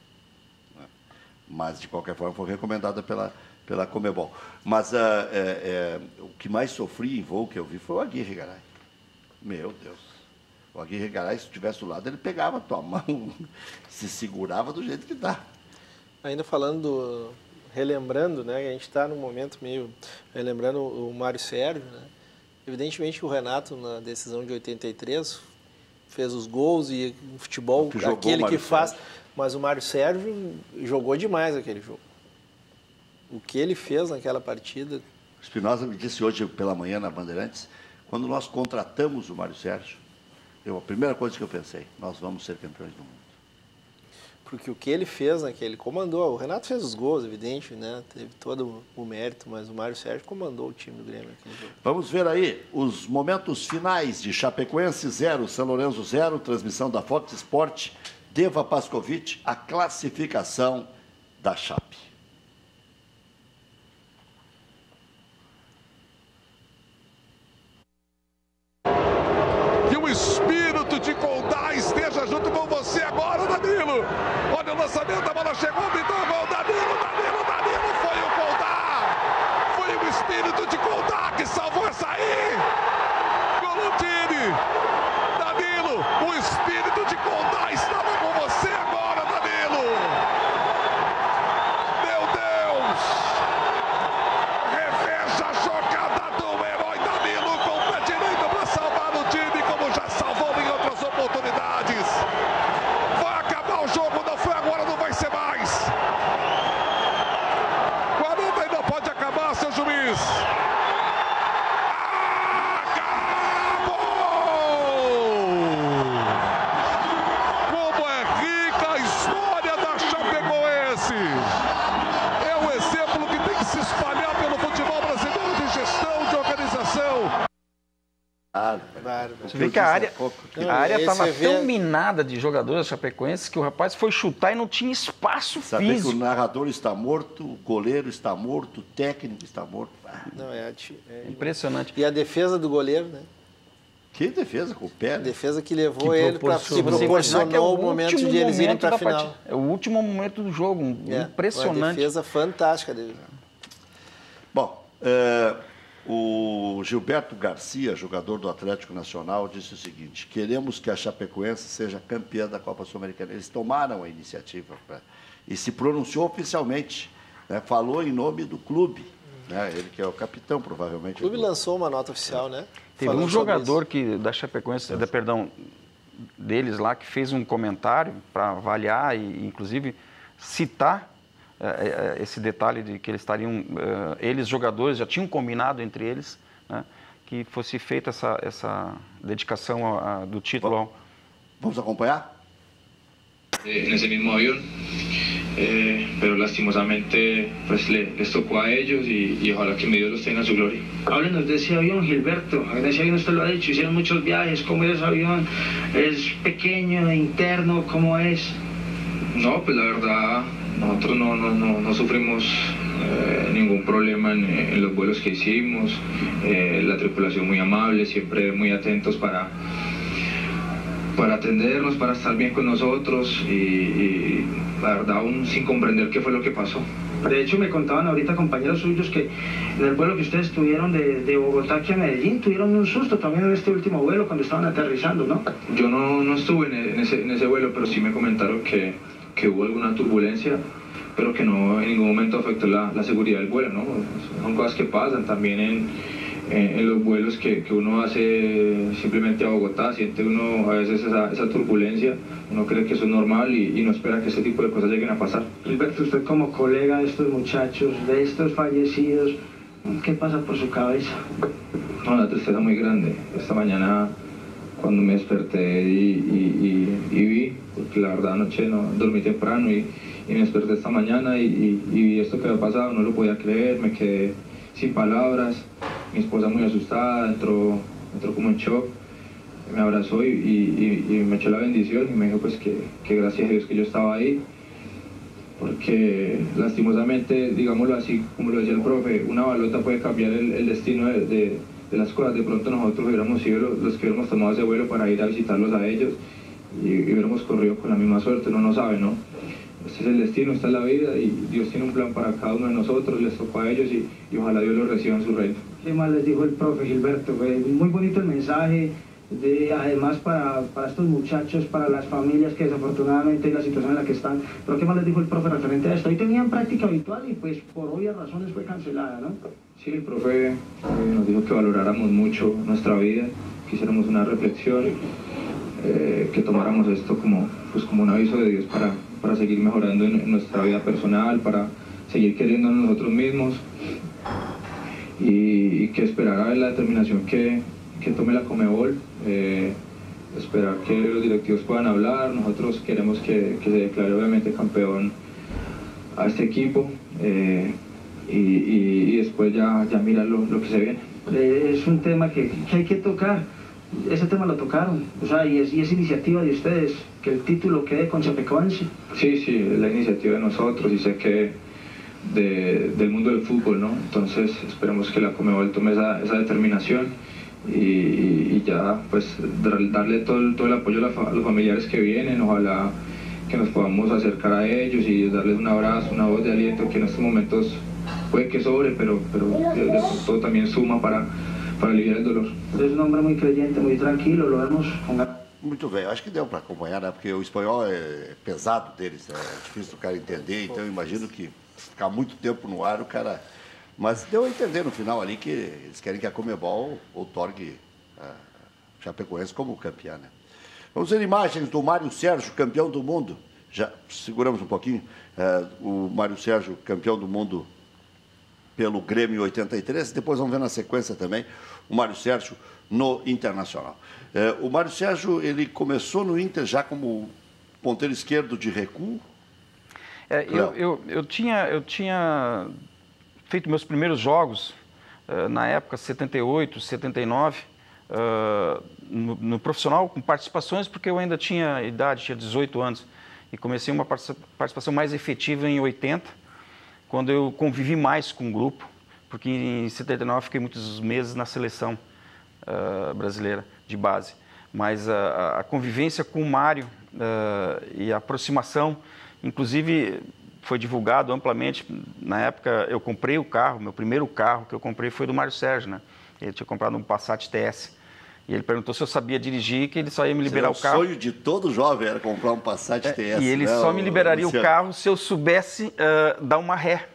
Mas, de qualquer forma, foi recomendada pela, pela Comebol. Mas uh, é, é, o que mais sofri em voo que eu vi foi o Aguirre Garay. Meu Deus. O Aguirre Garay, se estivesse do lado, ele pegava a tua mão, se segurava do jeito que dá. Ainda falando, do, relembrando, né, a gente está num momento meio, relembrando o Mário Sérgio, né, evidentemente que o Renato, na decisão de oitenta e três, fez os gols e o futebol, que aquele que faz, Sérgio. Mas o Mário Sérgio jogou demais aquele jogo. O que ele fez naquela partida... Espinosa me disse hoje pela manhã na Bandeirantes, quando nós contratamos o Mário Sérgio, Eu, a primeira coisa que eu pensei, nós vamos ser campeões do mundo. porque o que ele fez, né, que ele comandou, o Renato fez os gols, evidente, né, teve todo o mérito, mas o Mário Sérgio comandou o time do Grêmio naquele jogo. Vamos ver aí os momentos finais de Chapecoense zero, São Lourenço zero, transmissão da Fox Sport, Deva Pascovitch, a classificação da Chape. Que o espírito de Condá esteja junto com você agora, Danilo. Olha o lançamento, a bola chegou, pintou o gol, Danilo, Danilo, Danilo, foi o Condá. Foi o espírito de Condá que salvou essa aí. Gol do time. Danilo, o espírito de Condá estava com você agora, Danilo. Meu Deus. Reveja a jogada do herói Danilo com o pé direito para salvar o time, como já salvou em outras oportunidades. Vai acabar o jogo, não foi agora, não vai ser mais. quarenta ainda pode acabar, seu juiz. Acabou! Como é rica a história da Chapecoense. É um exemplo que tem que se espalhar pelo futebol brasileiro de gestão, de organização. Ah, Você vê que a área Não, a área aí estava você vê- tão minada de jogadores chapecoenses que o rapaz foi chutar e não tinha espaço saber que o físico. narrador está morto, o goleiro está morto, o técnico está morto. Ah, Não, é, ati- é- Impressionante. E a defesa do goleiro, né? que defesa com o pé, A né? defesa que levou Que ele para proporcionou. que Você imaginar que é proporcionou o momento último de eles irem momento para a da final. partida. É o último momento do jogo. É, Uma Impressionante. defesa fantástica dele. Bom, é, o Gilberto Garcia, jogador do Atlético Nacional, disse o seguinte: queremos que a Chapecoense seja campeã da Copa Sul-Americana. Eles tomaram a iniciativa pra, e se pronunciou oficialmente, né, falou em nome do clube, né, ele que é o capitão, provavelmente. O clube do- lançou uma nota oficial, né? Teve Falando um sobre jogador que, da Chapecoense, da, perdão, deles lá, que fez um comentário para avaliar e, inclusive, citar eh, eh, esse detalhe de que eles estariam, eh, eles jogadores já tinham combinado entre eles, né, que fosse feita essa, essa dedicação a- a- do título ao... Vamos acompanhar? en ese mismo avión, eh, pero lastimosamente pues le, les tocó a ellos y, y ojalá que mi Dios los tenga en su gloria. Háblenos de ese avión, Gilberto. En ese avión usted lo ha dicho, hicieron muchos viajes. ¿Cómo es ese avión? ¿Es pequeño, interno? ¿Cómo es? No, pues la verdad, nosotros no, no, no, no sufrimos eh, ningún problema en, en los vuelos que hicimos. Eh, la tripulación muy amable, siempre muy atentos para... para atendernos, para estar bien con nosotros y, y la verdad aún sin comprender qué fue lo que pasó. De hecho me contaban ahorita compañeros suyos que en el vuelo que ustedes tuvieron de, de Bogotá aquí a Medellín tuvieron un susto también en este último vuelo cuando estaban aterrizando, ¿no? Yo no, no estuve en, en, ese, en ese vuelo, pero sí me comentaron que, que hubo alguna turbulencia, pero que no en ningún momento afectó la, la seguridad del vuelo, ¿no? Son cosas que pasan también en... en, en los vuelos que, que uno hace simplemente a Bogotá, siente uno a veces esa, esa turbulencia, uno cree que eso es normal y, y no espera que ese tipo de cosas lleguen a pasar. Gilberto, usted como colega de estos muchachos, de estos fallecidos, ¿qué pasa por su cabeza? No, una tristeza muy grande. Esta mañana cuando me desperté y, y, y, y vi, porque la verdad anoche no dormí temprano y, y me desperté esta mañana y, y, y vi esto que había pasado, no lo podía creer, me quedé sin palabras. Mi esposa muy asustada, entró, entró como en shock, me abrazó y, y, y me echó la bendición y me dijo pues que, que gracias a Dios que yo estaba ahí, porque lastimosamente, digámoslo así, como lo decía el profe, una balota puede cambiar el, el destino de, de, de las cosas. De pronto nosotros hubiéramos sido los, los que hubiéramos tomado ese vuelo para ir a visitarlos a ellos y, y hubiéramos corrido con la misma suerte, uno no sabe, ¿no? Este es el destino, esta es la vida y Dios tiene un plan para cada uno de nosotros, les tocó a ellos y, y ojalá Dios los reciba en su reino. ¿Qué más les dijo el profe Gilberto? Fue muy bonito el mensaje, de, además para, para estos muchachos, para las familias que desafortunadamente la situación en la que están. Pero ¿qué más les dijo el profe referente a esto? Hoy tenían práctica habitual y pues por obvias razones fue cancelada, ¿no? Sí, el profe eh, nos dijo que valoráramos mucho nuestra vida, que hiciéramos una reflexión, eh, que tomáramos esto como, pues, como un aviso de Dios para, para seguir mejorando en, en nuestra vida personal, para seguir queriéndonos nosotros mismos y, y que esperara la determinación que, que tome la Conmebol. Eh, esperar que los directivos puedan hablar. Nosotros queremos que, que se declare obviamente campeón a este equipo eh, y, y, y después ya, ya mirar lo, lo que se viene. Es un tema que, que hay que tocar. Ese tema lo tocaron, o sea, y es, y es iniciativa de ustedes, que el título quede con Chapecoense. Sí, sí, es la iniciativa de nosotros y sé que de, del mundo del fútbol, ¿no? Entonces esperemos que la Conmebol tome esa, esa determinación y, y ya pues darle todo el, todo el apoyo a, la, a los familiares que vienen, ojalá que nos podamos acercar a ellos y darles un abrazo, una voz de aliento que en estos momentos puede que sobre, pero, pero de, de todo también suma para, para aliviar el dolor. É um homem muito creyente, muito tranquilo, lo vemos com... Muito bem, acho que deu para acompanhar, né? Porque o espanhol é pesado deles, né? É difícil do cara entender, então eu imagino que ficar muito tempo no ar, o cara... Mas deu a entender no final ali que eles querem que a Conmebol outorgue a Chapecoense como campeã, né? Vamos ver imagens do Mário Sérgio, campeão do mundo. Já seguramos um pouquinho. É, o Mário Sérgio, campeão do mundo pelo Grêmio em oitenta e três. Depois vamos ver na sequência também o Mário Sérgio no Internacional. É, o Mário Sérgio, ele começou no Inter já como ponteiro esquerdo de recuo. É, eu, eu, eu, tinha, eu tinha feito meus primeiros jogos uh, na época, setenta e oito, setenta e nove, uh, no, no profissional, com participações, porque eu ainda tinha idade, tinha dezoito anos, e comecei uma participação mais efetiva em oitenta, quando eu convivi mais com o grupo, porque em setenta e nove fiquei muitos meses na seleção uh, brasileira de base. Mas a, a convivência com o Mário uh, e a aproximação, inclusive foi divulgado amplamente. Na época eu comprei o carro, meu primeiro carro que eu comprei foi do Mário Sérgio, né? Ele tinha comprado um Passat T S. E ele perguntou se eu sabia dirigir, que ele só ia me liberar o carro. O sonho de todo jovem era comprar um Passat T S. É, e ele né, só me liberaria Luciano? o carro se eu soubesse uh, dar uma ré.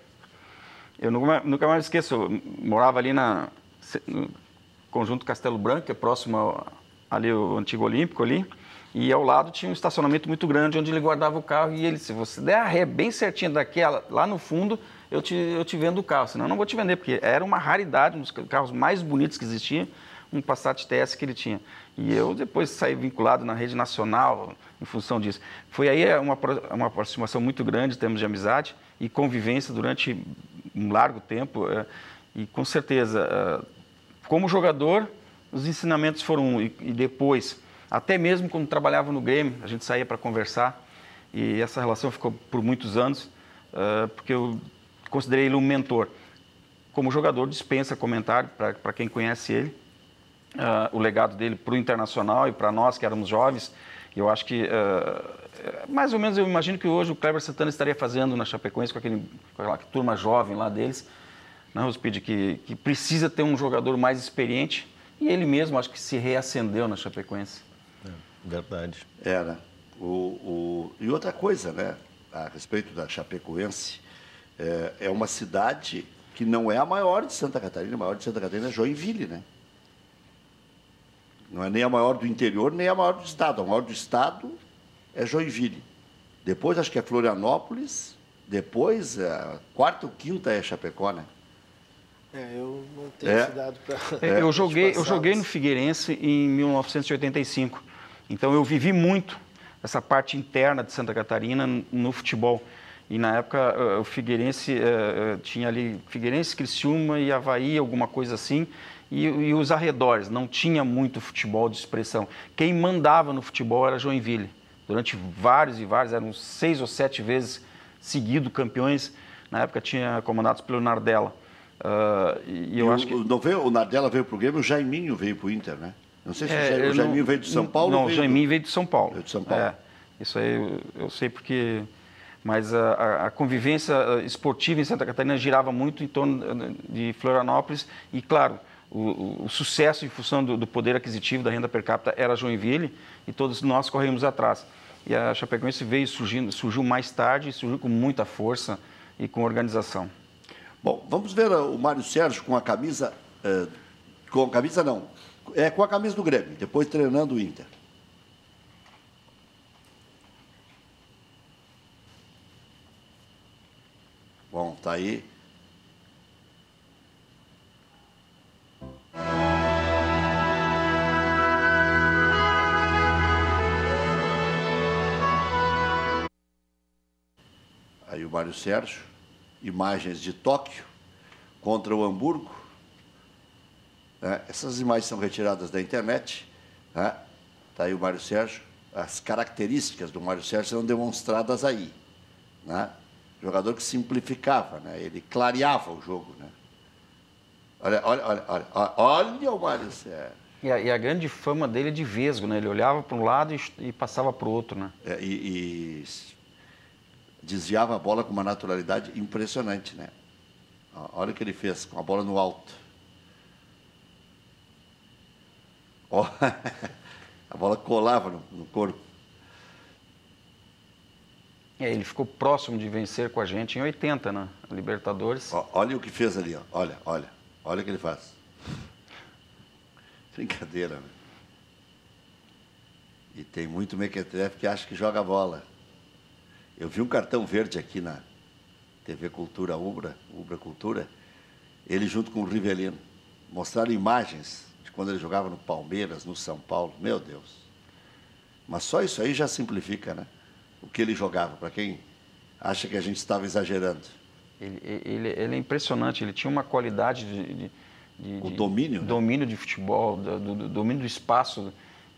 Eu nunca, nunca mais esqueço, eu morava ali na, no Conjunto Castelo Branco, que é próximo ao, ali o Antigo Olímpico ali, e ao lado tinha um estacionamento muito grande onde ele guardava o carro, e ele, se você der a ré bem certinha daquela, lá no fundo, eu te, eu te vendo o carro, senão eu não vou te vender, porque era uma raridade, um dos carros mais bonitos que existia, um Passat T S que ele tinha. E eu depois saí vinculado na rede nacional em função disso. Foi aí uma, uma aproximação muito grande em termos de amizade e convivência durante um largo tempo. E com certeza, como jogador, os ensinamentos foram... E depois, até mesmo quando trabalhava no Grêmio, a gente saía para conversar. E essa relação ficou por muitos anos, porque eu considerei ele um mentor. Como jogador, dispensa comentário para quem conhece ele. Uh, o legado dele para o Internacional e para nós que éramos jovens. Eu acho que, uh, mais ou menos, eu imagino que hoje o Kleber Santana estaria fazendo na Chapecoense com, aquele, com aquela turma jovem lá deles, né, Rospide, que, que precisa ter um jogador mais experiente, e ele mesmo acho que se reacendeu na Chapecoense. É, verdade. Era. O, o... E outra coisa, né, a respeito da Chapecoense, é, é uma cidade que não é a maior de Santa Catarina, a maior de Santa Catarina é Joinville, né? Não é nem a maior do interior, nem a maior do estado. A maior do estado é Joinville. Depois, acho que é Florianópolis. Depois, a quarta ou quinta é Chapecó, né? É, eu não tenho É. esse dado para... É, eu, joguei, eu joguei no Figueirense em mil novecentos e oitenta e cinco. Então, eu vivi muito essa parte interna de Santa Catarina no futebol. E, na época, o Figueirense uh, tinha ali Figueirense, Criciúma e Avaí, alguma coisa assim. E, e os arredores, não tinha muito futebol de expressão. Quem mandava no futebol era Joinville. Durante vários e vários, eram seis ou sete vezes seguidos campeões. Na época tinha comandados pelo Nardella. Uh, e, e eu e acho o, que... não veio, o Nardella veio para o Grêmio, o Jaiminho veio para o Inter, né? Não sei se É, o, Jair, o eu Jaiminho não- veio de São Paulo. Não, o veio Jaiminho do... veio de São Paulo. Veio de São Paulo. É, isso aí eu, eu sei porque... Mas a, a- a convivência eh, esportiva em Santa Catarina girava muito em torno eh, de Florianópolis e, claro, o, o- o sucesso em função do, do poder aquisitivo da renda per capita era Joinville e todos nós corremos atrás. E a Chapecoense veio surgindo, surgiu mais tarde e surgiu com muita força e com organização. Bom, vamos ver uh, o Mário Sérgio com a camisa... uh, com a camisa, não. É com a camisa do Grêmio, depois treinando o Inter. Bom, tá aí. o Mário Sérgio, imagens de Tóquio contra o Hamburgo. Né? Essas imagens são retiradas da internet. Né? Está aí o Mário Sérgio. As características do Mário Sérgio são demonstradas aí. Né? Jogador que simplificava, né? Ele clareava o jogo. Né? Olha, olha, olha, olha, olha o Mário Sérgio. E a, e a grande fama dele é de vesgo, né? Ele olhava para um lado e, e passava para o outro, né? É, e, e desviava a bola com uma naturalidade impressionante, né? Olha o que ele fez com a bola no alto. Oh, a bola colava no, no corpo. É, ele ficou próximo de vencer com a gente em oitenta, né? Libertadores. Oh, olha o que fez ali, ó. Olha, olha, olha o que ele faz. Brincadeira, né? E tem muito mequetrefe que acha que joga bola. Eu vi um cartão verde aqui na T V Cultura Ubra, Ubra Cultura, ele junto com o Rivelino. Mostraram imagens de quando ele jogava no Palmeiras, no São Paulo. Meu Deus. Mas só isso aí já simplifica, né? O que ele jogava, para quem acha que a gente estava exagerando. Ele, ele, ele é impressionante, ele tinha uma qualidade de... de De, o de domínio, domínio né? de futebol, do, do, do domínio do espaço.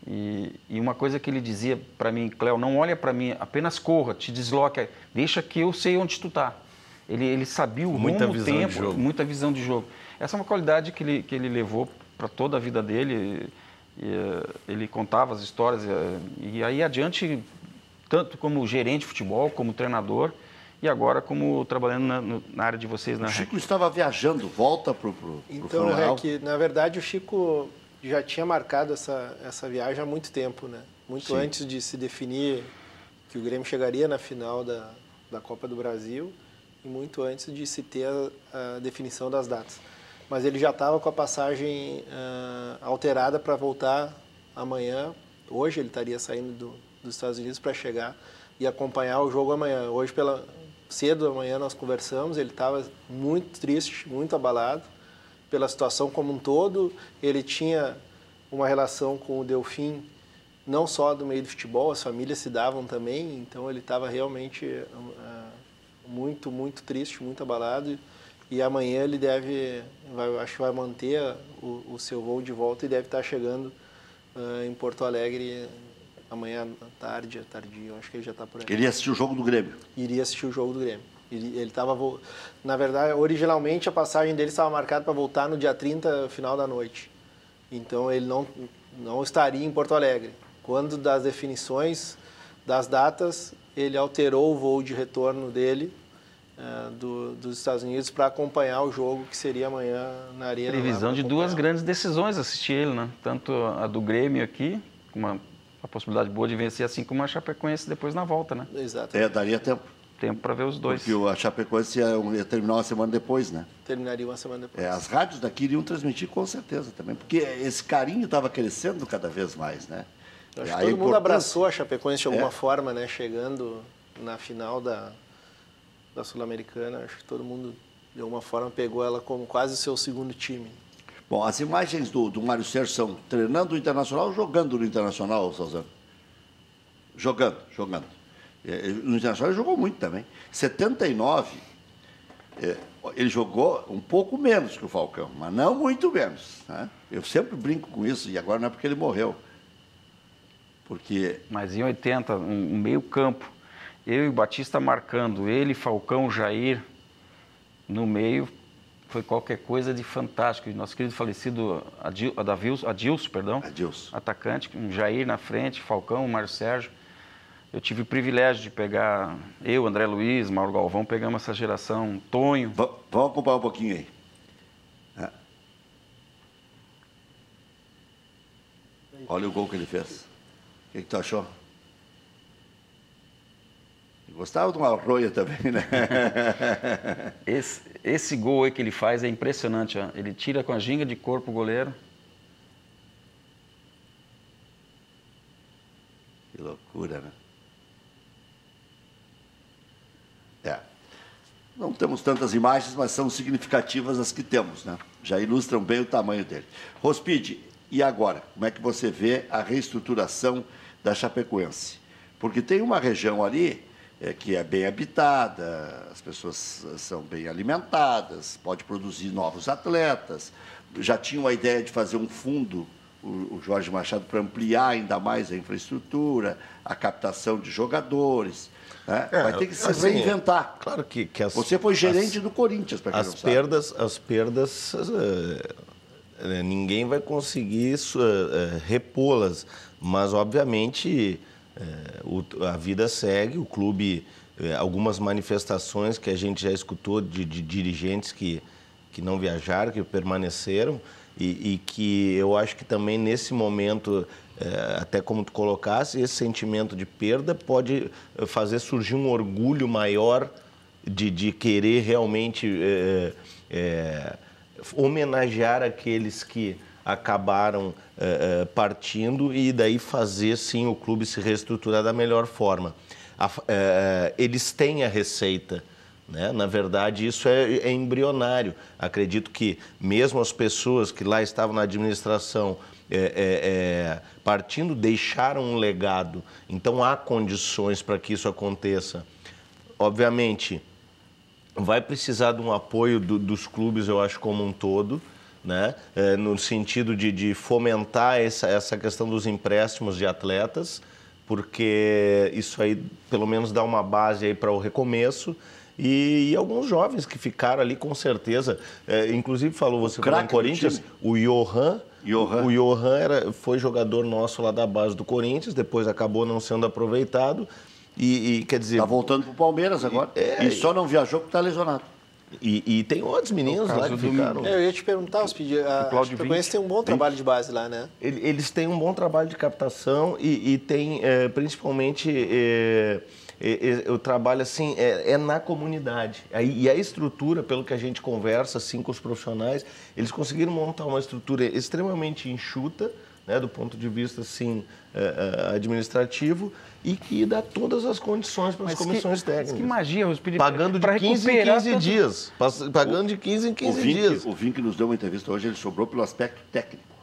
E, e uma coisa que ele dizia para mim, Cléo, não olha para mim, apenas corra, te desloca, deixa que eu sei onde tu tá. Ele, ele sabia o muita rumo, o visão tempo, de jogo. muita visão de jogo. Essa é uma qualidade que ele, que ele levou para toda a vida dele. E, e, ele contava as histórias e, e aí adiante, tanto como gerente de futebol, como treinador, e agora como trabalhando na, na área de vocês. O na Chico estava viajando, volta para o Então, é que, na verdade, o Chico já tinha marcado essa, essa viagem há muito tempo, né? Muito Sim. antes de se definir que o Grêmio chegaria na final da, da Copa do Brasil e muito antes de se ter a, a definição das datas. Mas ele já estava com a passagem uh, alterada para voltar amanhã. Hoje ele estaria saindo do, dos Estados Unidos para chegar e acompanhar o jogo amanhã. Hoje, pela cedo amanhã nós conversamos, ele estava muito triste, muito abalado pela situação como um todo. Ele tinha uma relação com o Delfim, não só do meio do futebol, as famílias se davam também, então ele estava realmente uh, muito, muito triste, muito abalado. E amanhã ele deve, vai, acho que vai manter o, o seu voo de volta e deve estar chegando uh, em Porto Alegre amanhã à tarde, à tardia, acho que ele já está por aí. Ele ia assistir o jogo do Grêmio. Iria assistir o jogo do Grêmio. Ele estava, na verdade, originalmente a passagem dele estava marcada para voltar no dia trinta, final da noite. Então ele não, não estaria em Porto Alegre. Quando das definições das datas, ele alterou o voo de retorno dele uh, do, dos Estados Unidos para acompanhar o jogo que seria amanhã na Arena. Previsão de duas grandes decisões, assistir ele, né? Tanto a do Grêmio aqui, com uma a possibilidade boa de vencer, assim como a Chapecoense depois na volta, né? Exato. É, daria tempo. Tempo para ver os dois. Porque a Chapecoense ia, ia terminar uma semana depois, né? Terminaria uma semana depois. É, as rádios daqui iriam transmitir com certeza também, porque esse carinho estava crescendo cada vez mais, né? Eu acho A que todo mundo importância- abraçou a Chapecoense de alguma É. forma, né? Chegando na final da, da Sul-Americana, acho que todo mundo, de alguma forma, pegou ela como quase o seu segundo time. Bom, as imagens do, do Mário Sérgio são treinando o Internacional ou jogando no Internacional, Salzano? Jogando, jogando. É, no Internacional ele jogou muito também. Em setenta e nove, é, ele jogou um pouco menos que o Falcão, mas não muito menos. Né? Eu sempre brinco com isso, e agora não é porque ele morreu. Porque Mas em oitenta, um um meio campo, eu e o Batista marcando, ele, Falcão, Jair, no meio, foi qualquer coisa de fantástico. E nosso querido falecido Adil, Adilson, Adilson, perdão, Adilson. atacante, um Jair na frente, Falcão, Mário Sérgio. Eu tive o privilégio de pegar, eu, André Luiz, Mauro Galvão, pegamos essa geração, Tonho. Va- Vamos acompanhar um pouquinho aí. É. Olha o gol que ele fez. O que, que tu achou? Gostava de uma arroia também, né? Esse, esse gol aí que ele faz é impressionante. Ó. Ele tira com a ginga de corpo o goleiro. Que loucura, né? É. Não temos tantas imagens, mas são significativas as que temos, né? Já ilustram bem o tamanho dele. Rospide, e agora? Como é que você vê a reestruturação da Chapecoense? Porque tem uma região ali é, que é bem habitada, as pessoas são bem alimentadas, pode produzir novos atletas. Já tinham a ideia de fazer um fundo, o, o Jorge Machado, para ampliar ainda mais a infraestrutura, a captação de jogadores. Né? É, vai ter que se assim, reinventar. Claro que, que as, Você foi gerente as, do Corinthians, para quem as não perdas, sabe. As perdas, uh, ninguém vai conseguir uh, uh, repô-las, mas, obviamente, uh, o, a vida segue, o clube, uh, algumas manifestações que a gente já escutou de, de dirigentes que, que não viajaram, que permaneceram, e, e que eu acho que também, nesse momento, É, até como tu colocasse, esse sentimento de perda pode fazer surgir um orgulho maior de, de querer realmente é, é, homenagear aqueles que acabaram é, partindo e daí fazer, sim, o clube se reestruturar da melhor forma. A, é, eles têm a receita. Né? Na verdade, isso é, é embrionário. Acredito que mesmo as pessoas que lá estavam na administração É, é, é, partindo, deixaram um legado. Então, há condições para que isso aconteça. Obviamente, vai precisar de um apoio do, dos clubes, eu acho, como um todo, né? É, no sentido de, de fomentar essa, essa questão dos empréstimos de atletas, porque isso aí, pelo menos, dá uma base aí para o recomeço. E, e alguns jovens que ficaram ali, com certeza. É, inclusive, falou você falou em Corinthians, o Johan... Johan. O Johan era, foi jogador nosso lá da base do Corinthians, depois acabou não sendo aproveitado e, e quer dizer... Está voltando para o Palmeiras agora é, e só não viajou porque está lesionado. E, e tem outros meninos lá que ficaram... É, eu ia te perguntar, os pedidos. A Chapecoense tem um bom trabalho de base lá, né? Eles têm um bom trabalho de captação e, e tem é, principalmente... É, o trabalho assim é, é na comunidade. E a estrutura, pelo que a gente conversa assim, com os profissionais, eles conseguiram montar uma estrutura extremamente enxuta, né, do ponto de vista assim, administrativo, e que dá todas as condições para as comissões que, técnicas. Que magia, Rospiri, pagando de quinze em quinze dias. Pagando de quinze em quinze dias. O Vink nos deu uma entrevista hoje, ele sobrou pelo aspecto técnico.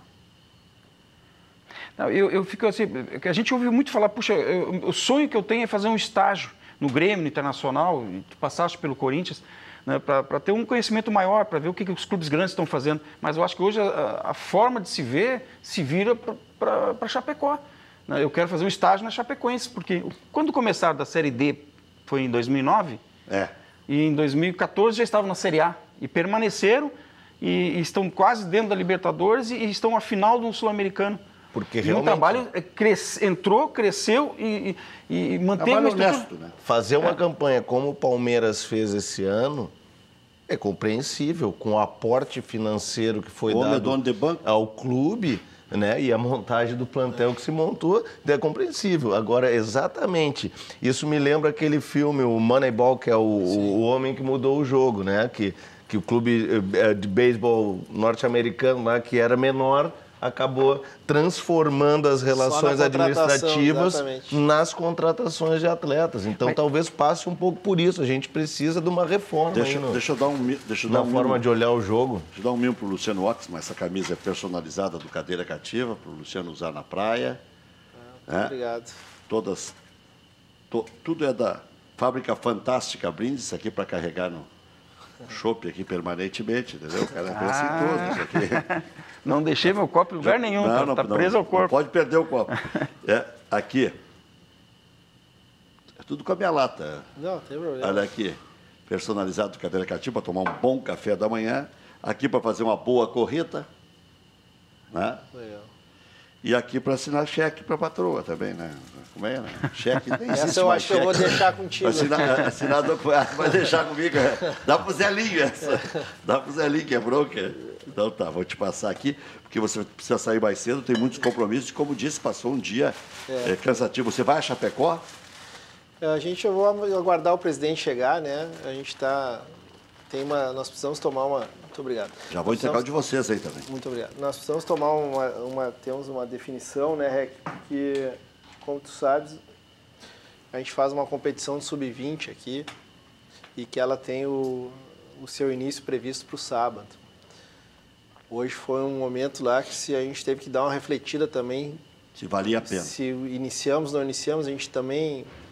Eu, eu fico assim, a gente ouve muito falar, puxa, eu, o sonho que eu tenho é fazer um estágio no Grêmio, no Internacional, e tu passaste pelo Corinthians, né, para ter um conhecimento maior, para ver o que, que os clubes grandes estão fazendo. Mas eu acho que hoje a, a forma de se ver se vira para Chapecó. Né? Eu quero fazer um estágio na Chapecoense, porque quando começaram da Série D, foi em dois mil e nove, é. E em dois mil e quatorze já estavam na Série A, e permaneceram, e, e estão quase dentro da Libertadores, e, e estão à final do Sul-Americano. Porque e realmente... um trabalho cres... entrou, cresceu e, e, e manteve trabalho uma estrutura... honesto, né? Fazer uma é. campanha como o Palmeiras fez esse ano é compreensível, com o aporte financeiro que foi Como dado é dono de banco. ao clube, né, e a montagem do plantel que se montou, é compreensível. Agora, exatamente, isso me lembra aquele filme, o Moneyball, que é o, o homem que mudou o jogo, né? Que, que o clube de beisebol norte-americano lá, que era menor, acabou transformando as relações administrativas exatamente. nas contratações de atletas. Então, Mas... talvez passe um pouco por isso. A gente precisa de uma reforma. Deixa, aí no, deixa eu dar um deixa eu na dar um forma mimo, de olhar o jogo. Deixa eu dar um mimo para o Luciano Oxman. Essa camisa é personalizada do Cadeira Cativa, para o Luciano usar na praia. Ah, é? Obrigado. Todas, to, tudo é da Fábrica Fantástica Brindes, isso aqui para carregar no chopp aqui permanentemente, entendeu? O cara pensa ah. em tudo isso aqui. Não deixei meu copo em lugar nenhum, não, está não, preso não, ao corpo. Não pode perder o copo. É, aqui, é tudo com a minha lata. Não, tem problema. Olha aqui, personalizado do Cadeira Cativa, para tomar um bom café da manhã. Aqui para fazer uma boa corrida. Né? Legal. E aqui para assinar cheque para a patroa também, né? Como é, né? Cheque nem existe. Essa eu mais acho cheque. que eu vou deixar contigo. Assinar, assinar documento, vai deixar comigo. Dá pro Zelinho essa. Dá pro Zelinho, que é bronca. Então tá, vou te passar aqui, porque você precisa sair mais cedo, tem muitos compromissos. Como disse, passou um dia é. É, cansativo. Você vai a Chapecó? A gente, eu vou aguardar o presidente chegar, né? A gente está... Tem uma, nós precisamos tomar uma... Muito obrigado. Já vou entregar o de vocês aí também. Muito obrigado. Nós precisamos tomar uma... uma temos uma definição, né, Rec? Porque, como tu sabes, a gente faz uma competição de sub vinte aqui e que ela tem o, o seu início previsto para o sábado. Hoje foi um momento lá que se a gente teve que dar uma refletida também. Se valia a pena. Se iniciamos ou não iniciamos, a gente também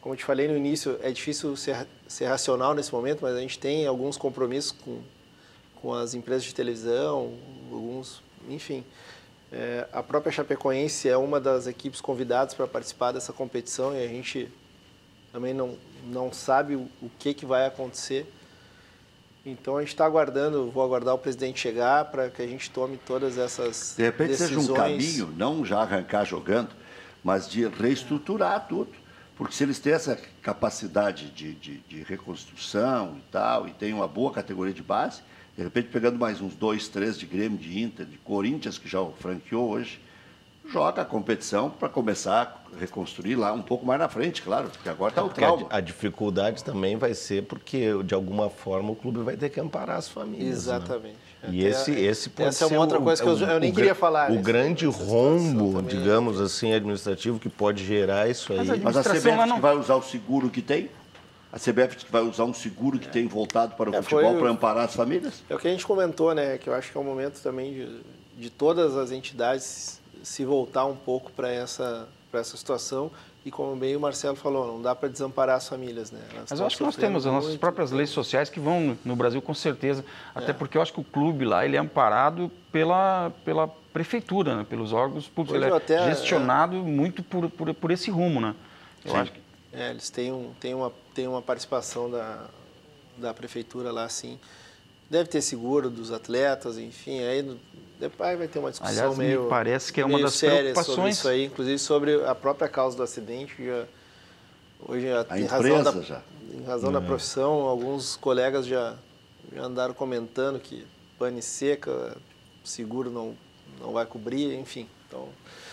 como eu te falei no início, é difícil ser, ser racional nesse momento, mas a gente tem alguns compromissos com, com as empresas de televisão, alguns, enfim. É, a própria Chapecoense é uma das equipes convidadas para participar dessa competição e a gente também não, não sabe o, o que, que vai acontecer. Então a gente está aguardando, vou aguardar o presidente chegar para que a gente tome todas essas De repente decisões. seja um caminho, não já arrancar jogando, mas de reestruturar tudo. Porque se eles têm essa capacidade de, de, de reconstrução e tal, e tem uma boa categoria de base, de repente pegando mais uns dois, três de Grêmio, de Inter, de Corinthians, que já o franqueou hoje, joga a competição para começar a reconstruir lá um pouco mais na frente, claro, porque agora está o trauma. A, a dificuldade também vai ser porque, de alguma forma, o clube vai ter que amparar as famílias. Exatamente. Né? E esse, esse pode essa ser é uma outra o, coisa que eu, eu nem o, queria falar. O grande rombo, também, digamos assim, administrativo que pode gerar isso aí. Mas a C B F não... que vai usar o seguro que tem? A C B F que vai usar um seguro que é. tem voltado para o é, futebol para amparar as famílias? É o que a gente comentou, né? Que eu acho que é o momento também de, de todas as entidades se voltar um pouco para essa, para essa situação. E como bem o Marcelo falou, não dá para desamparar as famílias, né? Elas Mas eu acho que nós temos as nossas muito, próprias leis sociais que vão no Brasil com certeza. Até é. porque eu acho que o clube lá ele é amparado pela, pela prefeitura, né? Pelos órgãos públicos. Ele é até, gestionado é. muito por, por, por esse rumo, né? Eu sim. acho que... É, eles têm, um, têm, uma, têm uma participação da, da prefeitura lá, sim. Deve ter seguro dos atletas, enfim, aí depois vai ter uma discussão Aliás, meio, me parece que é uma das séria preocupações. sobre isso aí, inclusive sobre a própria causa do acidente. Já, hoje, a em empresa razão da, já. Em razão uhum. da profissão, alguns colegas já, já andaram comentando que pane seca, seguro não, não vai cobrir, enfim. Então,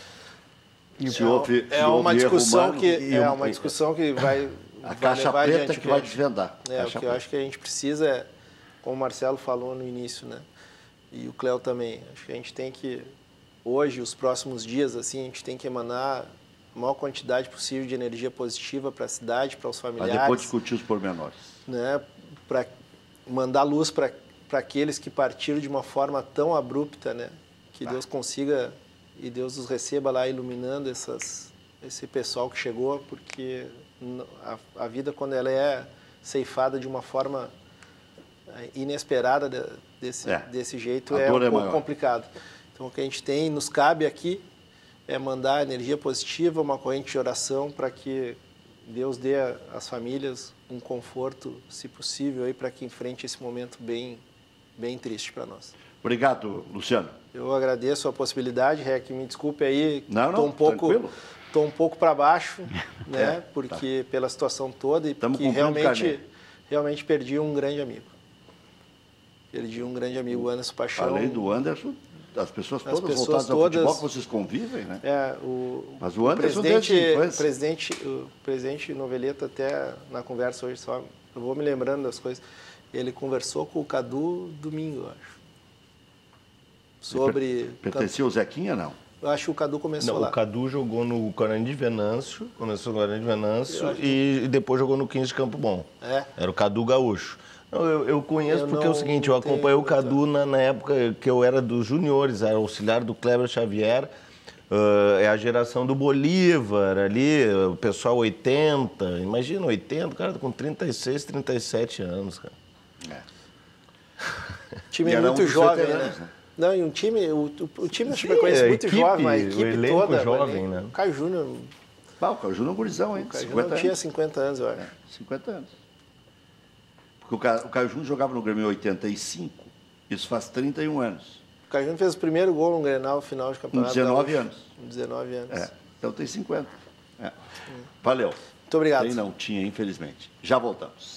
se houve, é se uma discussão humano, que é uma discussão que vai a vai caixa levar preta adiante, que vai desvendar. É, o que eu acho que a gente precisa é, como o Marcelo falou no início, né? E o Cléo também. Acho que a gente tem que, hoje, os próximos dias, assim, a gente tem que emanar a maior quantidade possível de energia positiva para a cidade, para os familiares. Mas depois discutir os pormenores. Né? Para mandar luz para aqueles que partiram de uma forma tão abrupta, né? Que ah. Deus consiga e Deus os receba lá iluminando essas, esse pessoal que chegou, porque a, a vida, quando ela é ceifada de uma forma inesperada de, desse, é. desse jeito, é um é pouco maior. complicado. Então, o que a gente tem, nos cabe aqui, é mandar energia positiva, uma corrente de oração para que Deus dê às famílias um conforto, se possível, aí para que enfrente esse momento bem, bem triste para nós. Obrigado, Luciano. Eu agradeço a possibilidade, Rec, me desculpe aí, não, não, um pouco, tô um pouco para baixo, né? É, porque tá. pela situação toda e Tamo porque realmente, realmente perdi um grande amigo. Perdi um grande amigo, o Anderson Paixão. Além do Anderson, as pessoas todas as pessoas voltadas todas, ao futebol que vocês convivem, né? É, o, Mas o Anderson o presidente, o presidente, o presidente Noveleta, até na conversa hoje, só, eu vou me lembrando das coisas, ele conversou com o Cadu domingo, eu acho. Sobre... Pertencia ao Zequinha, não? Eu acho que o Cadu começou não, lá. O Cadu jogou no Guarani de Venâncio, começou no Guarani de Venâncio e, e depois jogou no quinze de Campo Bom. É? Era o Cadu Gaúcho. Não, eu, eu conheço eu porque é o seguinte, eu acompanhei o Cadu na, na época que eu era dos juniores, era auxiliar do Kleber Xavier, uh, é a geração do Bolívar ali, o pessoal oitenta, imagina, oitenta, o cara tá com trinta e seis, trinta e sete anos, cara. É. Time muito um jovem, né? né? Não, e um time, o, o, o time Sim, conhece muito equipe, jovem, a equipe o toda. jovem, né? O Caio Júnior... Ah, o Caio Júnior é um gurizão, hein? O Caio Júnior tinha cinquenta anos, eu acho. É, cinquenta anos. Porque o Caio, o Caio Júnior jogava no Grêmio em oitenta e cinco, isso faz trinta e um anos. O Caio Júnior fez o primeiro gol no Grenal no final de campeonato. Com dezenove anos. Com dezenove anos. É, então tem cinquenta. É. Hum. Valeu. Muito obrigado. Tem não tinha, infelizmente. Já voltamos.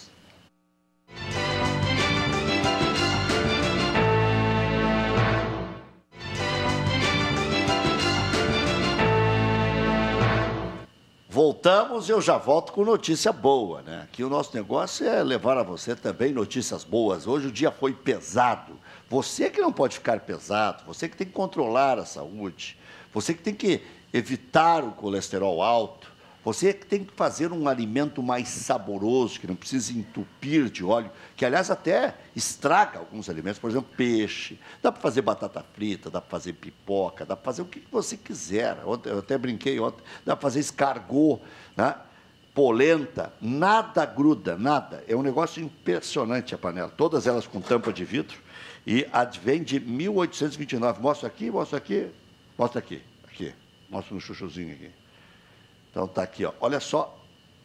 Voltamos e eu já volto com notícia boa, né? Aqui o nosso negócio é levar a você também notícias boas. Hoje o dia foi pesado. Você que não pode ficar pesado, você que tem que controlar a saúde, você que tem que evitar o colesterol alto, você que tem que fazer um alimento mais saboroso, que não precisa entupir de óleo, que, aliás, até estraga alguns alimentos, por exemplo, peixe. Dá para fazer batata frita, dá para fazer pipoca, dá para fazer o que você quiser. Ontem, eu até brinquei ontem, dá para fazer escargot, né? polenta, nada gruda, nada. É um negócio impressionante a panela. Todas elas com tampa de vidro. E advém de mil oitocentos e vinte e nove. Mostra aqui, mostra aqui, mostra aqui. Aqui. Mostra no chuchuzinho aqui. Então tá aqui, ó. Olha só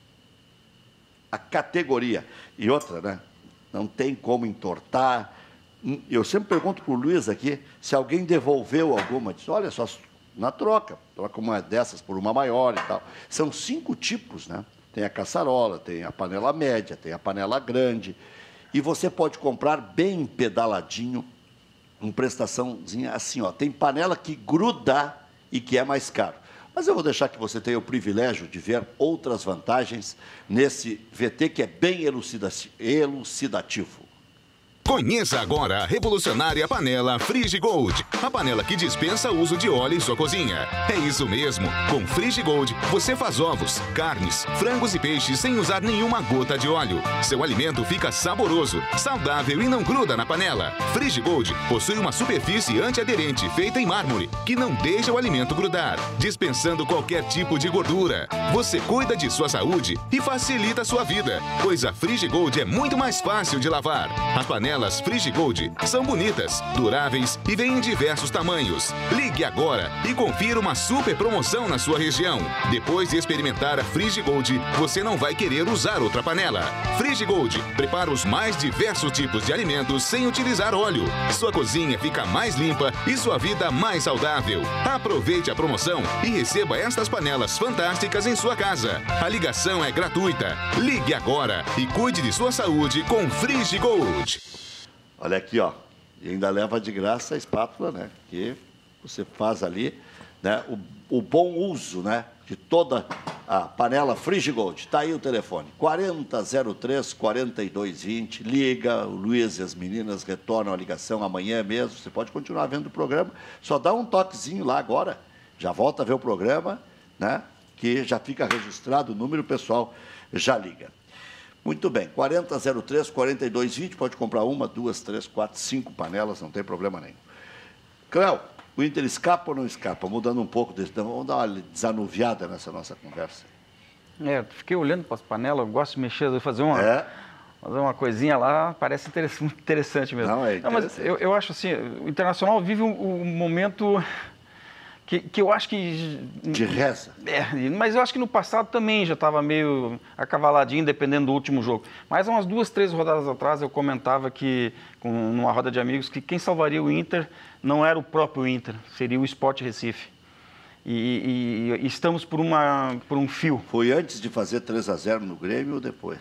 a categoria. E outra, né? Não tem como entortar. Eu sempre pergunto para o Luiz aqui se alguém devolveu alguma. Diz, olha só, na troca. Troca uma dessas por uma maior e tal. São cinco tipos, né? Tem a caçarola, tem a panela média, tem a panela grande. E você pode comprar bem pedaladinho, com prestaçãozinha assim, ó. Tem panela que gruda e que é mais caro. Mas eu vou deixar que você tenha o privilégio de ver outras vantagens nesse V T que é bem elucidativo. Conheça agora a revolucionária panela Frigigold, a panela que dispensa o uso de óleo em sua cozinha. É isso mesmo, com Frigigold você faz ovos, carnes, frangos e peixes sem usar nenhuma gota de óleo. Seu alimento fica saboroso, saudável e não gruda na panela. Frigigold possui uma superfície antiaderente feita em mármore, que não deixa o alimento grudar, dispensando qualquer tipo de gordura. Você cuida de sua saúde e facilita a sua vida, pois a Frigigold é muito mais fácil de lavar. As panelas Panelas Frigigold são bonitas, duráveis e vêm em diversos tamanhos. Ligue agora e confira uma super promoção na sua região. Depois de experimentar a Frigigold, você não vai querer usar outra panela. Frigigold prepara os mais diversos tipos de alimentos sem utilizar óleo. Sua cozinha fica mais limpa e sua vida mais saudável. Aproveite a promoção e receba estas panelas fantásticas em sua casa. A ligação é gratuita. Ligue agora e cuide de sua saúde com Frigigold. Olha aqui, ó. E ainda leva de graça a espátula, né? Que você faz ali, né? O, o bom uso, né? De toda a panela Frigigold. Está aí o telefone. quarenta zero três, quarenta e dois vinte. Liga, o Luiz e as meninas retornam a ligação amanhã mesmo. Você pode continuar vendo o programa. Só dá um toquezinho lá agora. Já volta a ver o programa, né? Que já fica registrado o número, pessoal já liga. Muito bem, quarenta zero três, quarenta e dois vinte, pode comprar uma, duas, três, quatro, cinco panelas, não tem problema nenhum. Cléo, o Inter escapa ou não escapa? Mudando um pouco, desse, vamos dar uma desanuviada nessa nossa conversa. É, fiquei olhando para as panelas, eu gosto de mexer, fazer uma, é. fazer uma coisinha lá, parece interessante, muito interessante mesmo. Não, é interessante. Não, mas eu, eu acho assim, o Internacional vive um, um momento... Que, que eu acho que... De reza. É, mas eu acho que no passado também já estava meio acavaladinho, dependendo do último jogo. Mas há umas duas, três rodadas atrás eu comentava que, com, numa roda de amigos, que quem salvaria o Inter não era o próprio Inter, seria o Sport Recife. E, e, e estamos por, uma, por um fio. Foi antes de fazer três a zero no Grêmio ou depois?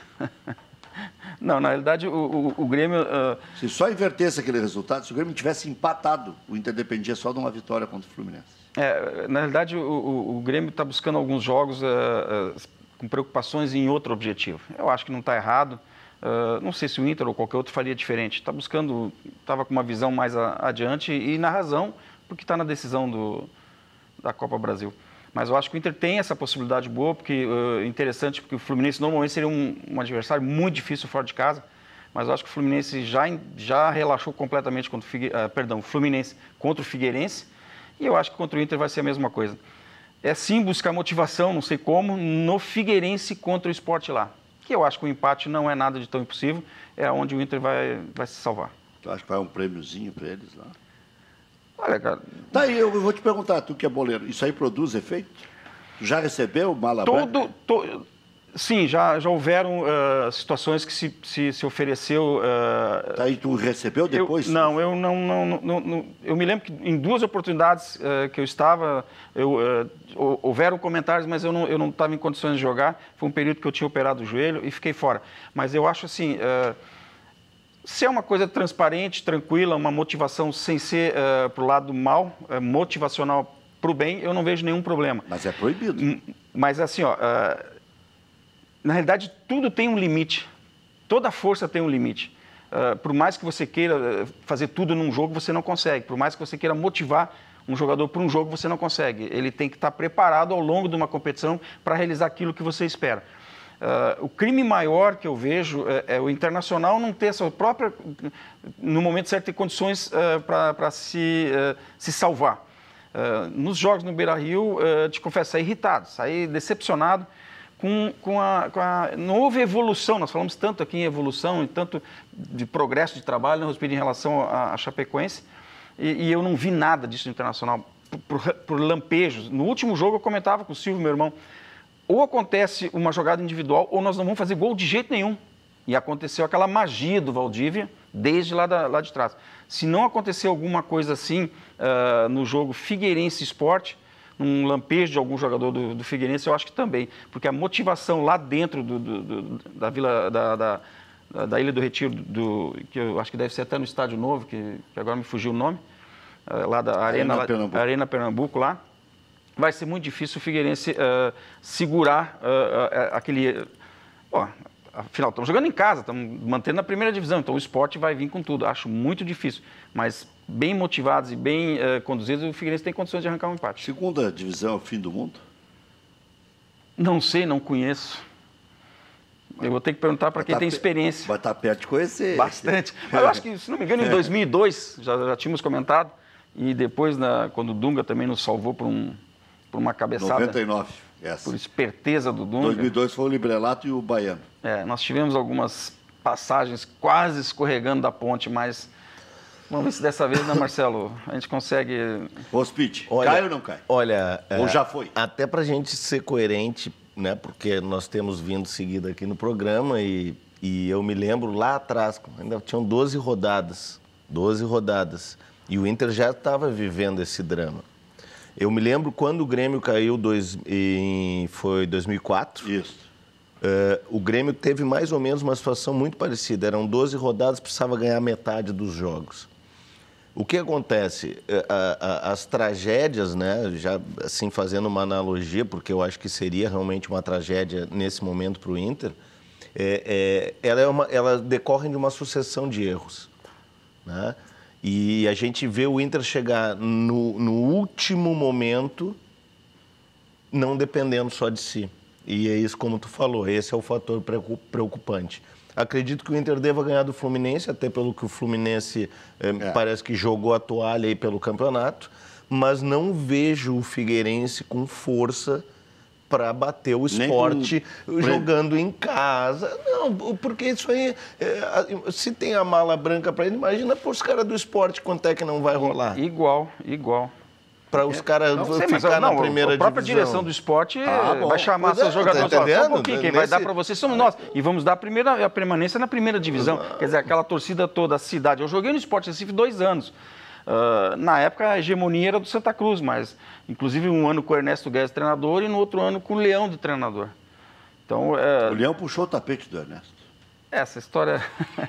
Não, na realidade, o, o, o Grêmio... Uh... Se só invertesse aquele resultado, se o Grêmio tivesse empatado, o Inter dependia só de uma vitória contra o Fluminense. É, na realidade, o, o, o Grêmio está buscando alguns jogos uh, uh, com preocupações em outro objetivo. Eu acho que não está errado. Uh, não sei se o Inter ou qualquer outro faria diferente. Está buscando... Estava com uma visão mais a, adiante e na razão, porque está na decisão do, da Copa Brasil. Mas eu acho que o Inter tem essa possibilidade boa, porque uh, interessante, porque o Fluminense normalmente seria um, um adversário muito difícil fora de casa, mas eu acho que o Fluminense já, já relaxou completamente contra o Figue, uh, perdão, o Fluminense contra o Figueirense, e eu acho que contra o Inter vai ser a mesma coisa. É sim buscar motivação, não sei como, no Figueirense contra o Sport lá, que eu acho que o empate não é nada de tão impossível, é onde o Inter vai, vai se salvar. Tu acha que vai um prêmiozinho para eles lá? Olha, cara... Tá aí, eu vou te perguntar, tu que é boleiro, isso aí produz efeito? Tu já recebeu mala branca? To, sim, já, já houveram uh, situações que se, se, se ofereceu... Uh, tá aí, tu recebeu depois? Eu, não, eu não, não, não, não... Eu me lembro que em duas oportunidades uh, que eu estava, eu, uh, houveram comentários, mas eu não eu não estava em condições de jogar. Foi um período que eu tinha operado o joelho e fiquei fora. Mas eu acho assim... Uh, Se é uma coisa transparente, tranquila, uma motivação sem ser uh, para o lado mal, uh, motivacional para o bem, eu não vejo nenhum problema. Mas é proibido. Mas assim, ó, uh, na realidade, tudo tem um limite. Toda força tem um limite. Uh, por mais que você queira fazer tudo num jogo, você não consegue. Por mais que você queira motivar um jogador para um jogo, você não consegue. Ele tem que estar preparado ao longo de uma competição para realizar aquilo que você espera. Uh, o crime maior que eu vejo é, é o Internacional não ter a sua própria, no momento certo, ter condições uh, para se, uh, se salvar. Uh, nos jogos no Beira-Rio, uh, te confesso, saí irritado, saí decepcionado com, com, a, com a... Não houve evolução, nós falamos tanto aqui em evolução, e tanto de progresso de trabalho no Rospiro em relação à Chapecoense, e, e eu não vi nada disso no Internacional, por, por, por lampejos. No último jogo eu comentava com o Silvio, meu irmão, ou acontece uma jogada individual, ou nós não vamos fazer gol de jeito nenhum. E aconteceu aquela magia do Valdívia desde lá, da, lá de trás. Se não acontecer alguma coisa assim uh, no jogo Figueirense Sport, um lampejo de algum jogador do, do Figueirense, eu acho que também, porque a motivação lá dentro do, do, do, da vila da, da, da Ilha do Retiro, do, que eu acho que deve ser até no Estádio Novo, que, que agora me fugiu o nome, uh, lá da Arena, Arena, Pernambuco. Arena Pernambuco lá, vai ser muito difícil o Figueirense uh, segurar uh, uh, aquele... Ó, afinal, estamos jogando em casa, estamos mantendo a primeira divisão, então o Sport vai vir com tudo. Acho muito difícil, mas bem motivados e bem uh, conduzidos, o Figueirense tem condições de arrancar um empate. Segunda divisão é o fim do mundo? Não sei, não conheço. Eu vou ter que perguntar para quem tá tem experiência. Vai estar perto de conhecer. Bastante. Mas eu acho que, se não me engano, em dois mil e dois, já, já tínhamos comentado, e depois, na, quando o Dunga também nos salvou por, um, por uma cabeçada. noventa e nove, essa. Por esperteza do Dunga. dois mil e dois foi o Librelato e o Baiano. É, nós tivemos algumas passagens quase escorregando da ponte, mas vamos ver se dessa vez, né, Marcelo, a gente consegue... Hospite, cai ou não cai? Olha... Ou é, já foi? Até para a gente ser coerente, né, porque nós temos vindo seguido aqui no programa e, e eu me lembro lá atrás, ainda tinham doze rodadas, doze rodadas, e o Inter já estava vivendo esse drama. Eu me lembro quando o Grêmio caiu, dois, em, foi dois mil e quatro. Isso. Uh, o Grêmio teve mais ou menos uma situação muito parecida. Eram doze rodadas, precisava ganhar metade dos jogos. O que acontece? Uh, uh, as tragédias, né, já assim fazendo uma analogia, porque eu acho que seria realmente uma tragédia nesse momento para o Inter, é, é, ela, é uma, ela decorre de uma sucessão de erros, né? E a gente vê o Inter chegar no, no último momento não dependendo só de si. E é isso como tu falou, esse é o fator preocupante. Acredito que o Inter deva ganhar do Fluminense, até pelo que o Fluminense eh, é. parece que jogou a toalha aí pelo campeonato, mas não vejo o Figueirense com força para bater o Sport jogando em casa. Não, porque isso aí, é, se tem a mala branca para ele, imagina para os caras do Sport quanto é que não vai rolar. Igual, igual. Para os caras ficar na primeira divisão. A própria direção do Esporte ah, vai chamar seus é, jogadores. Tá só um pouquinho, quem Nesse... vai dar para vocês somos nós. E vamos dar a, primeira, a permanência na primeira divisão. Ah. Quer dizer, aquela torcida toda, a cidade. Eu joguei no Sport Recife dois anos. Uh, na época, a hegemonia era do Santa Cruz, mas inclusive um ano com o Ernesto Guedes treinador e no outro ano com o Leão de treinador. Então, é... O Leão puxou o tapete do Ernesto. Essa história...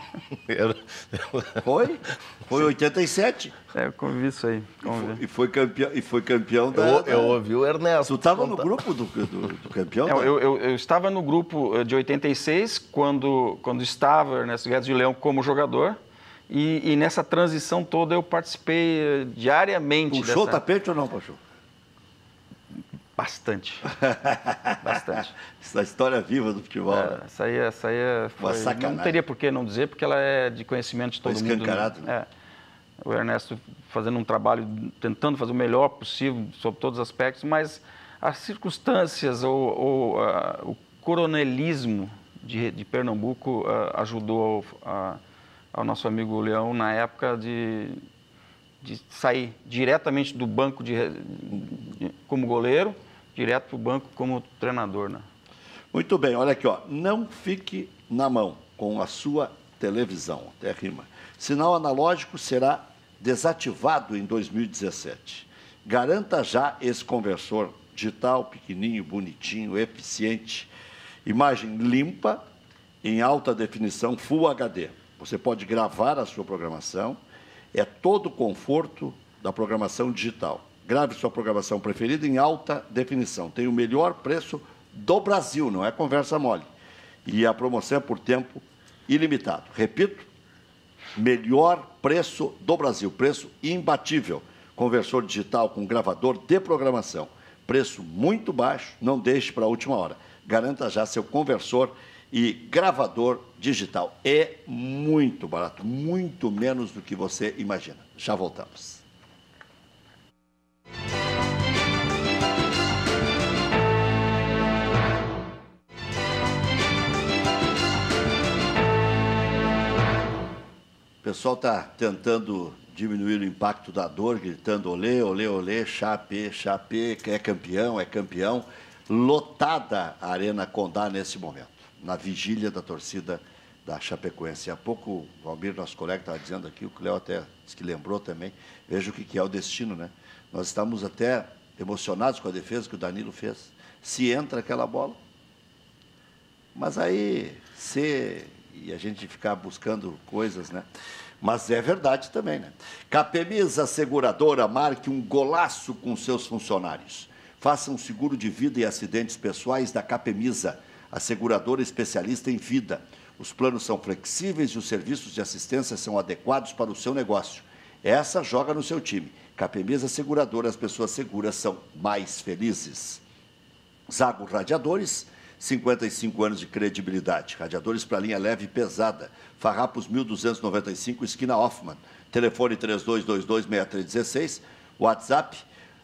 Foi? Foi em oitenta e sete. É, eu convivi isso aí. Convivi. E, foi campeão, e foi campeão da... Eu, eu ouvi o Ernesto. Tu estava no grupo do, do, do campeão? É, eu, eu, eu estava no grupo de oitenta e seis, quando, quando estava o Ernesto Guedes e o Leão como jogador. E, e nessa transição toda eu participei diariamente. Puxou dessa... o tapete ou não, Pachu? Bastante. Bastante. Essa história viva do futebol. É, essa aí, essa aí foi... Uma sacanagem. Não teria por que não dizer, porque ela é de conhecimento de todo foi mundo. Escancarado, né? É. O Ernesto fazendo um trabalho, tentando fazer o melhor possível sobre todos os aspectos, mas as circunstâncias ou, ou uh, o coronelismo de, de Pernambuco uh, ajudou a, ao nosso amigo Leão na época de... de sair diretamente do banco de, de, como goleiro, direto para o banco como treinador, né? Muito bem, olha aqui, ó. Não fique na mão com a sua televisão, até rima. Sinal analógico será desativado em dois mil e dezessete. Garanta já esse conversor digital, pequenininho, bonitinho, eficiente, imagem limpa, em alta definição, Full H D. Você pode gravar a sua programação. É todo o conforto da programação digital. Grave sua programação preferida em alta definição. Tem o melhor preço do Brasil, não é conversa mole. E a promoção é por tempo ilimitado. Repito, melhor preço do Brasil, preço imbatível. Conversor digital com gravador de programação. Preço muito baixo, não deixe para a última hora. Garanta já seu conversor e gravador digital. É muito barato, muito menos do que você imagina. Já voltamos. pessoal está tentando diminuir o impacto da dor, gritando olê, olê, olê, Chape, Chape, que é campeão, é campeão. Lotada a Arena Condá nesse momento, na vigília da torcida da Chapecoense. Há pouco o Valmir, nosso colega, estava dizendo aqui, o Cléo até disse que lembrou também, veja o que é o destino, né? Nós estamos até emocionados com a defesa que o Danilo fez. Se entra aquela bola, mas aí, se... e a gente ficar buscando coisas, né? Mas é verdade também, né? Capemisa Seguradora, marque um golaço com seus funcionários. Faça um seguro de vida e acidentes pessoais da Capemisa, a seguradora especialista em vida. Os planos são flexíveis e os serviços de assistência são adequados para o seu negócio. Essa joga no seu time. Capemisa Seguradora, as pessoas seguras são mais felizes. Zago Radiadores, cinquenta e cinco anos de credibilidade. Radiadores para linha leve e pesada. Farrapos mil duzentos e noventa e cinco, esquina Hoffman. Telefone três dois dois dois, seis três um seis. WhatsApp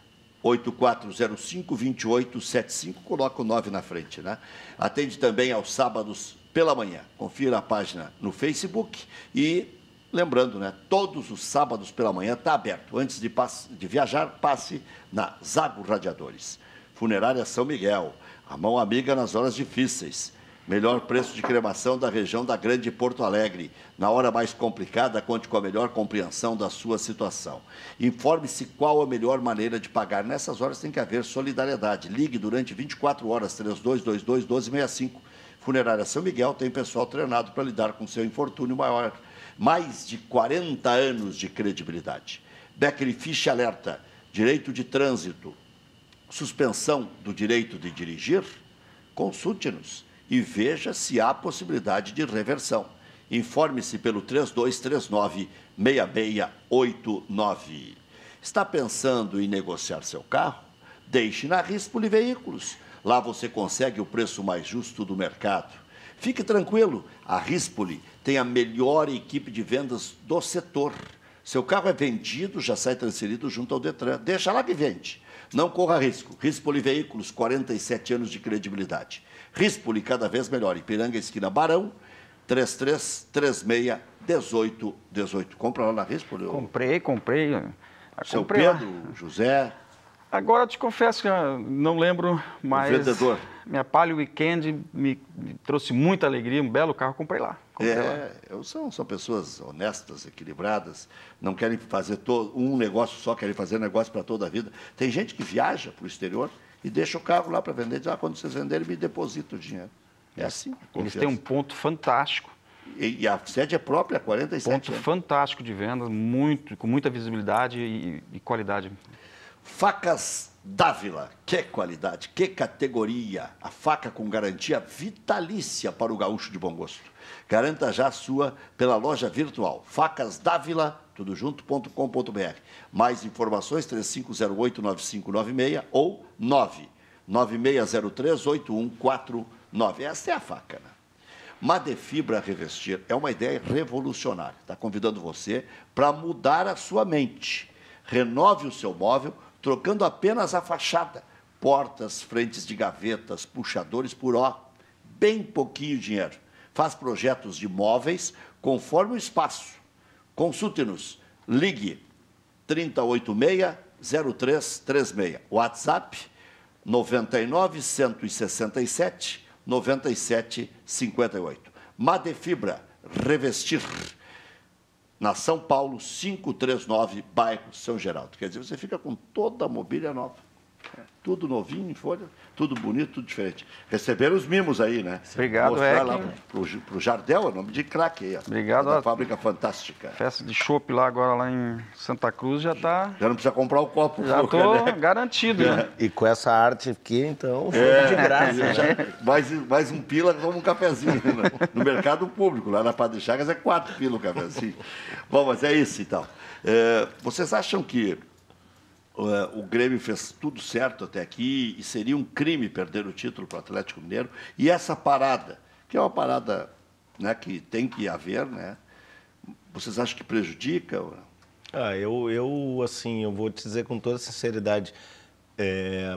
oito quatro zero cinco, dois oito sete cinco. Coloca o nove na frente, né? Atende também aos sábados pela manhã. Confira a página no Facebook e, lembrando, né? Todos os sábados pela manhã está aberto. Antes de, passe, de viajar, passe na Zago Radiadores. Funerária São Miguel. A mão amiga nas horas difíceis. Melhor preço de cremação da região da Grande Porto Alegre. Na hora mais complicada, conte com a melhor compreensão da sua situação. Informe-se qual a melhor maneira de pagar. Nessas horas tem que haver solidariedade. Ligue durante vinte e quatro horas, três dois dois dois, um dois seis cinco. Funerária São Miguel tem pessoal treinado para lidar com seu infortúnio maior. Mais de quarenta anos de credibilidade. Becker Fiche Alerta. Direito de trânsito. Suspensão do direito de dirigir? Consulte-nos e veja se há possibilidade de reversão. Informe-se pelo três dois três nove, seis seis oito nove. Está pensando em negociar seu carro? Deixe na Rispoli Veículos. Lá você consegue o preço mais justo do mercado. Fique tranquilo, a Rispoli tem a melhor equipe de vendas do setor. Seu carro é vendido, já sai transferido junto ao Detran. Deixa lá que vende. Não corra risco. Rispoli Veículos, quarenta e sete anos de credibilidade. Rispoli, cada vez melhor. Ipiranga, esquina Barão, três três três seis, um oito um oito. Compra lá na Rispoli? Comprei, comprei. Seu comprei Pedro, lá. José... Agora, eu te confesso que eu não lembro, mas... O vendedor. Minha Palio Weekend me, me trouxe muita alegria, um belo carro, comprei lá. Comprei é, lá. São, são pessoas honestas, equilibradas, não querem fazer to, um negócio só, querem fazer negócio para toda a vida. Tem gente que viaja para o exterior e deixa o carro lá para vender, diz, ah, quando vocês venderem, me deposita o dinheiro. É assim. Eles têm um ponto fantástico. E, e a sede é própria, quarenta e sete Ponto anos. fantástico de vendas, muito, com muita visibilidade e, e qualidade. Facas Dávila, que qualidade, que categoria. A faca com garantia vitalícia para o gaúcho de bom gosto. Garanta já a sua pela loja virtual. Facas Dávila, tudo junto, ponto com ponto br. Mais informações, três cinco zero oito, nove cinco nove seis ou nove nove seis zero três, oito um quatro nove. Essa é a faca, né? Madefibra Revestir é uma ideia revolucionária. Está convidando você para mudar a sua mente. Renove o seu móvel, trocando apenas a fachada, portas, frentes de gavetas, puxadores por ó, bem pouquinho dinheiro. Faz projetos de móveis conforme o espaço. Consulte-nos. Ligue três oito seis, zero três três seis. WhatsApp nove nove, um seis sete, nove sete cinco oito. Madefibra Revestir. Na São Paulo, quinhentos e trinta e nove, bairro São Geraldo. Quer dizer, você fica com toda a mobília nova. Tudo novinho em folha, tudo bonito, tudo diferente. Receberam os mimos aí, né? Obrigado, Mostrar é. lá pro, pro Jardel, é nome de craque aí. Ó. Obrigado. Da fábrica fantástica. Festa de chopp lá agora, lá em Santa Cruz, já está... Já não precisa comprar o copo. Já estou garantido. É. E com essa arte aqui, então, é, de graça. Já, mais, mais um pila, como um cafezinho. Né? No mercado público, lá na Padre Chagas é quatro pila o cafezinho. Bom, mas é isso então. É, vocês acham que Uh, o Grêmio fez tudo certo até aqui e seria um crime perder o título para o Atlético Mineiro? E essa parada, que é uma parada, né, que tem que haver, né? Vocês acham que prejudica? Ah, eu, eu, assim, eu vou te dizer com toda sinceridade, é,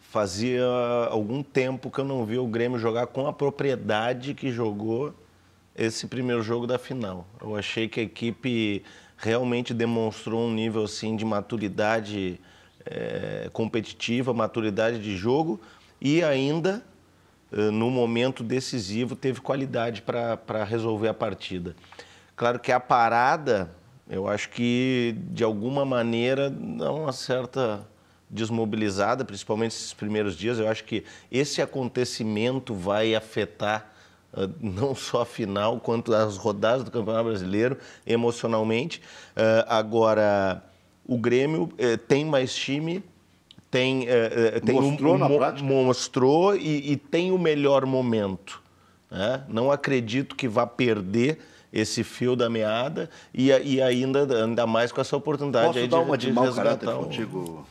fazia algum tempo que eu não vi o Grêmio jogar com a propriedade que jogou esse primeiro jogo da final. Eu achei que a equipe realmente demonstrou um nível assim de maturidade é, competitiva, maturidade de jogo e ainda, no momento decisivo, teve qualidade para resolver a partida. Claro que a parada, eu acho que, de alguma maneira, dá uma certa desmobilizada, principalmente esses primeiros dias. Eu acho que esse acontecimento vai afetar uh, não só a final, quanto as rodadas do Campeonato Brasileiro, emocionalmente. Uh, agora, o Grêmio uh, tem mais time, tem, uh, tem mostrou um, na mo prática. mostrou e, e tem o melhor momento. Né? Não acredito que vá perder esse fio da meada e, e ainda, ainda mais com essa oportunidade. Posso aí dar de, uma de, de mau caráter resgatar um... contigo,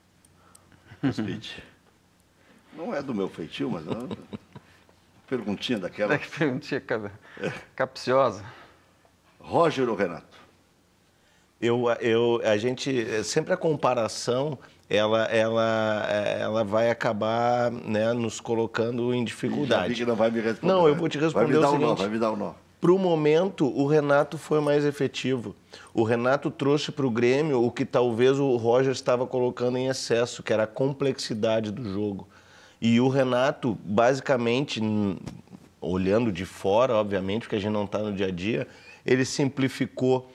Speed? Não é do meu feitio, mas é uma perguntinha daquela. Que perguntinha capciosa. Roger ou Renato? Eu, eu, a gente, sempre a comparação, ela, ela, ela vai acabar, né, nos colocando em dificuldade. Já vi que não vai me responder. Não, eu vou te responder vai me dar o um seguinte. nó, vai me dar um nó. Para o momento, o Renato foi mais efetivo. O Renato trouxe para o Grêmio o que talvez o Roger estava colocando em excesso, que era a complexidade do jogo. E o Renato, basicamente, olhando de fora, obviamente, porque a gente não está no dia a dia, ele simplificou,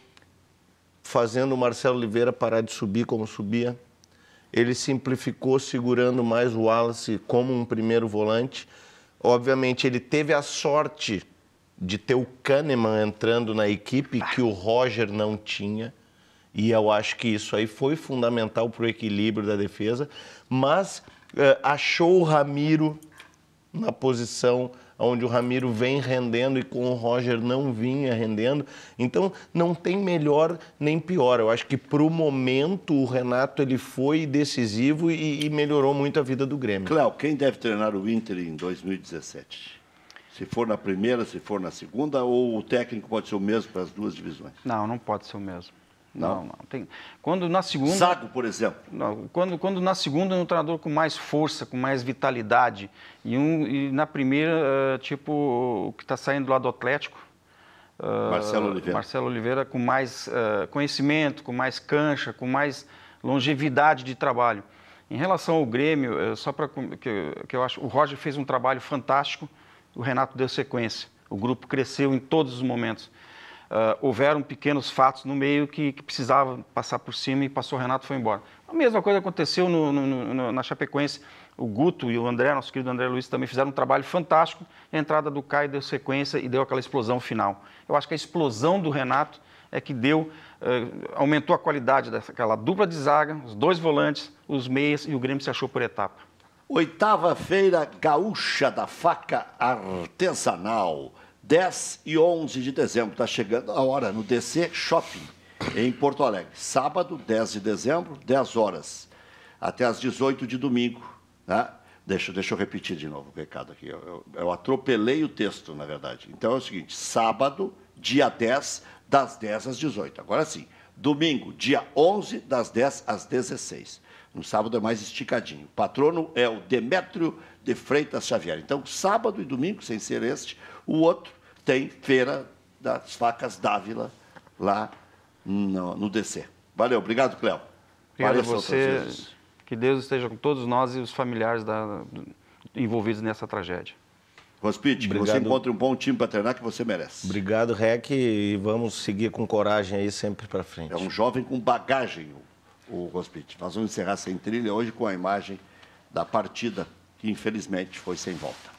fazendo o Marcelo Oliveira parar de subir como subia. Ele simplificou, segurando mais o Wallace como um primeiro volante. Obviamente, ele teve a sorte de ter o Kahneman entrando na equipe que o Roger não tinha. E eu acho que isso aí foi fundamental para o equilíbrio da defesa. Mas uh, achou o Ramiro na posição onde o Ramiro vem rendendo e com o Roger não vinha rendendo. Então, não tem melhor nem pior. Eu acho que, para o momento, o Renato ele foi decisivo e, e melhorou muito a vida do Grêmio. Cléo, quem deve treinar o Inter em dois mil e dezessete? Se for na primeira, se for na segunda, ou o técnico pode ser o mesmo para as duas divisões? Não, não pode ser o mesmo. Não? Não, não. Tem... Quando na segunda... Zago, por exemplo. Não, quando, quando na segunda é um treinador com mais força, com mais vitalidade. E, um, e na primeira, uh, tipo o que está saindo lá do Atlético. Uh, Marcelo Oliveira. Marcelo Oliveira com mais uh, conhecimento, com mais cancha, com mais longevidade de trabalho. Em relação ao Grêmio, uh, só para que, que eu acho, o Roger fez um trabalho fantástico. O Renato deu sequência. O grupo cresceu em todos os momentos. Uh, houveram pequenos fatos no meio que, que precisava passar por cima e passou o Renato e foi embora. A mesma coisa aconteceu no, no, no, na Chapecoense. O Guto e o André, nosso querido André Luiz, também fizeram um trabalho fantástico. A entrada do Caio deu sequência e deu aquela explosão final. Eu acho que a explosão do Renato é que deu, uh, aumentou a qualidade daquela dupla de zaga, os dois volantes, os meias e o Grêmio se achou por etapa. Oitava Feira Gaúcha da Faca Artesanal, dez e onze de dezembro. Está chegando a hora no D C Shopping, em Porto Alegre. Sábado, dez de dezembro, dez horas, até às dezoito de domingo. Né? Deixa, deixa eu repetir de novo o recado aqui. Eu, eu, eu atropelei o texto, na verdade. Então é o seguinte, sábado, dia dez, das dez às dezoito. Agora sim, domingo, dia onze, das dez às dezesseis. No sábado é mais esticadinho. O patrono é o Demétrio de Freitas Xavier. Então, sábado e domingo, sem ser este, o outro tem Feira das Facas Dávila, lá no, no D C. Valeu, obrigado, Cléo. Obrigado a você. Que Deus esteja com todos nós e os familiares da, envolvidos nessa tragédia. Rospite, que você encontre um bom time para treinar que você merece. Obrigado, Rec, e vamos seguir com coragem aí sempre para frente. É um jovem com bagagem, o Rospite. Nós vamos encerrar sem trilha hoje com a imagem da partida, que infelizmente foi sem volta.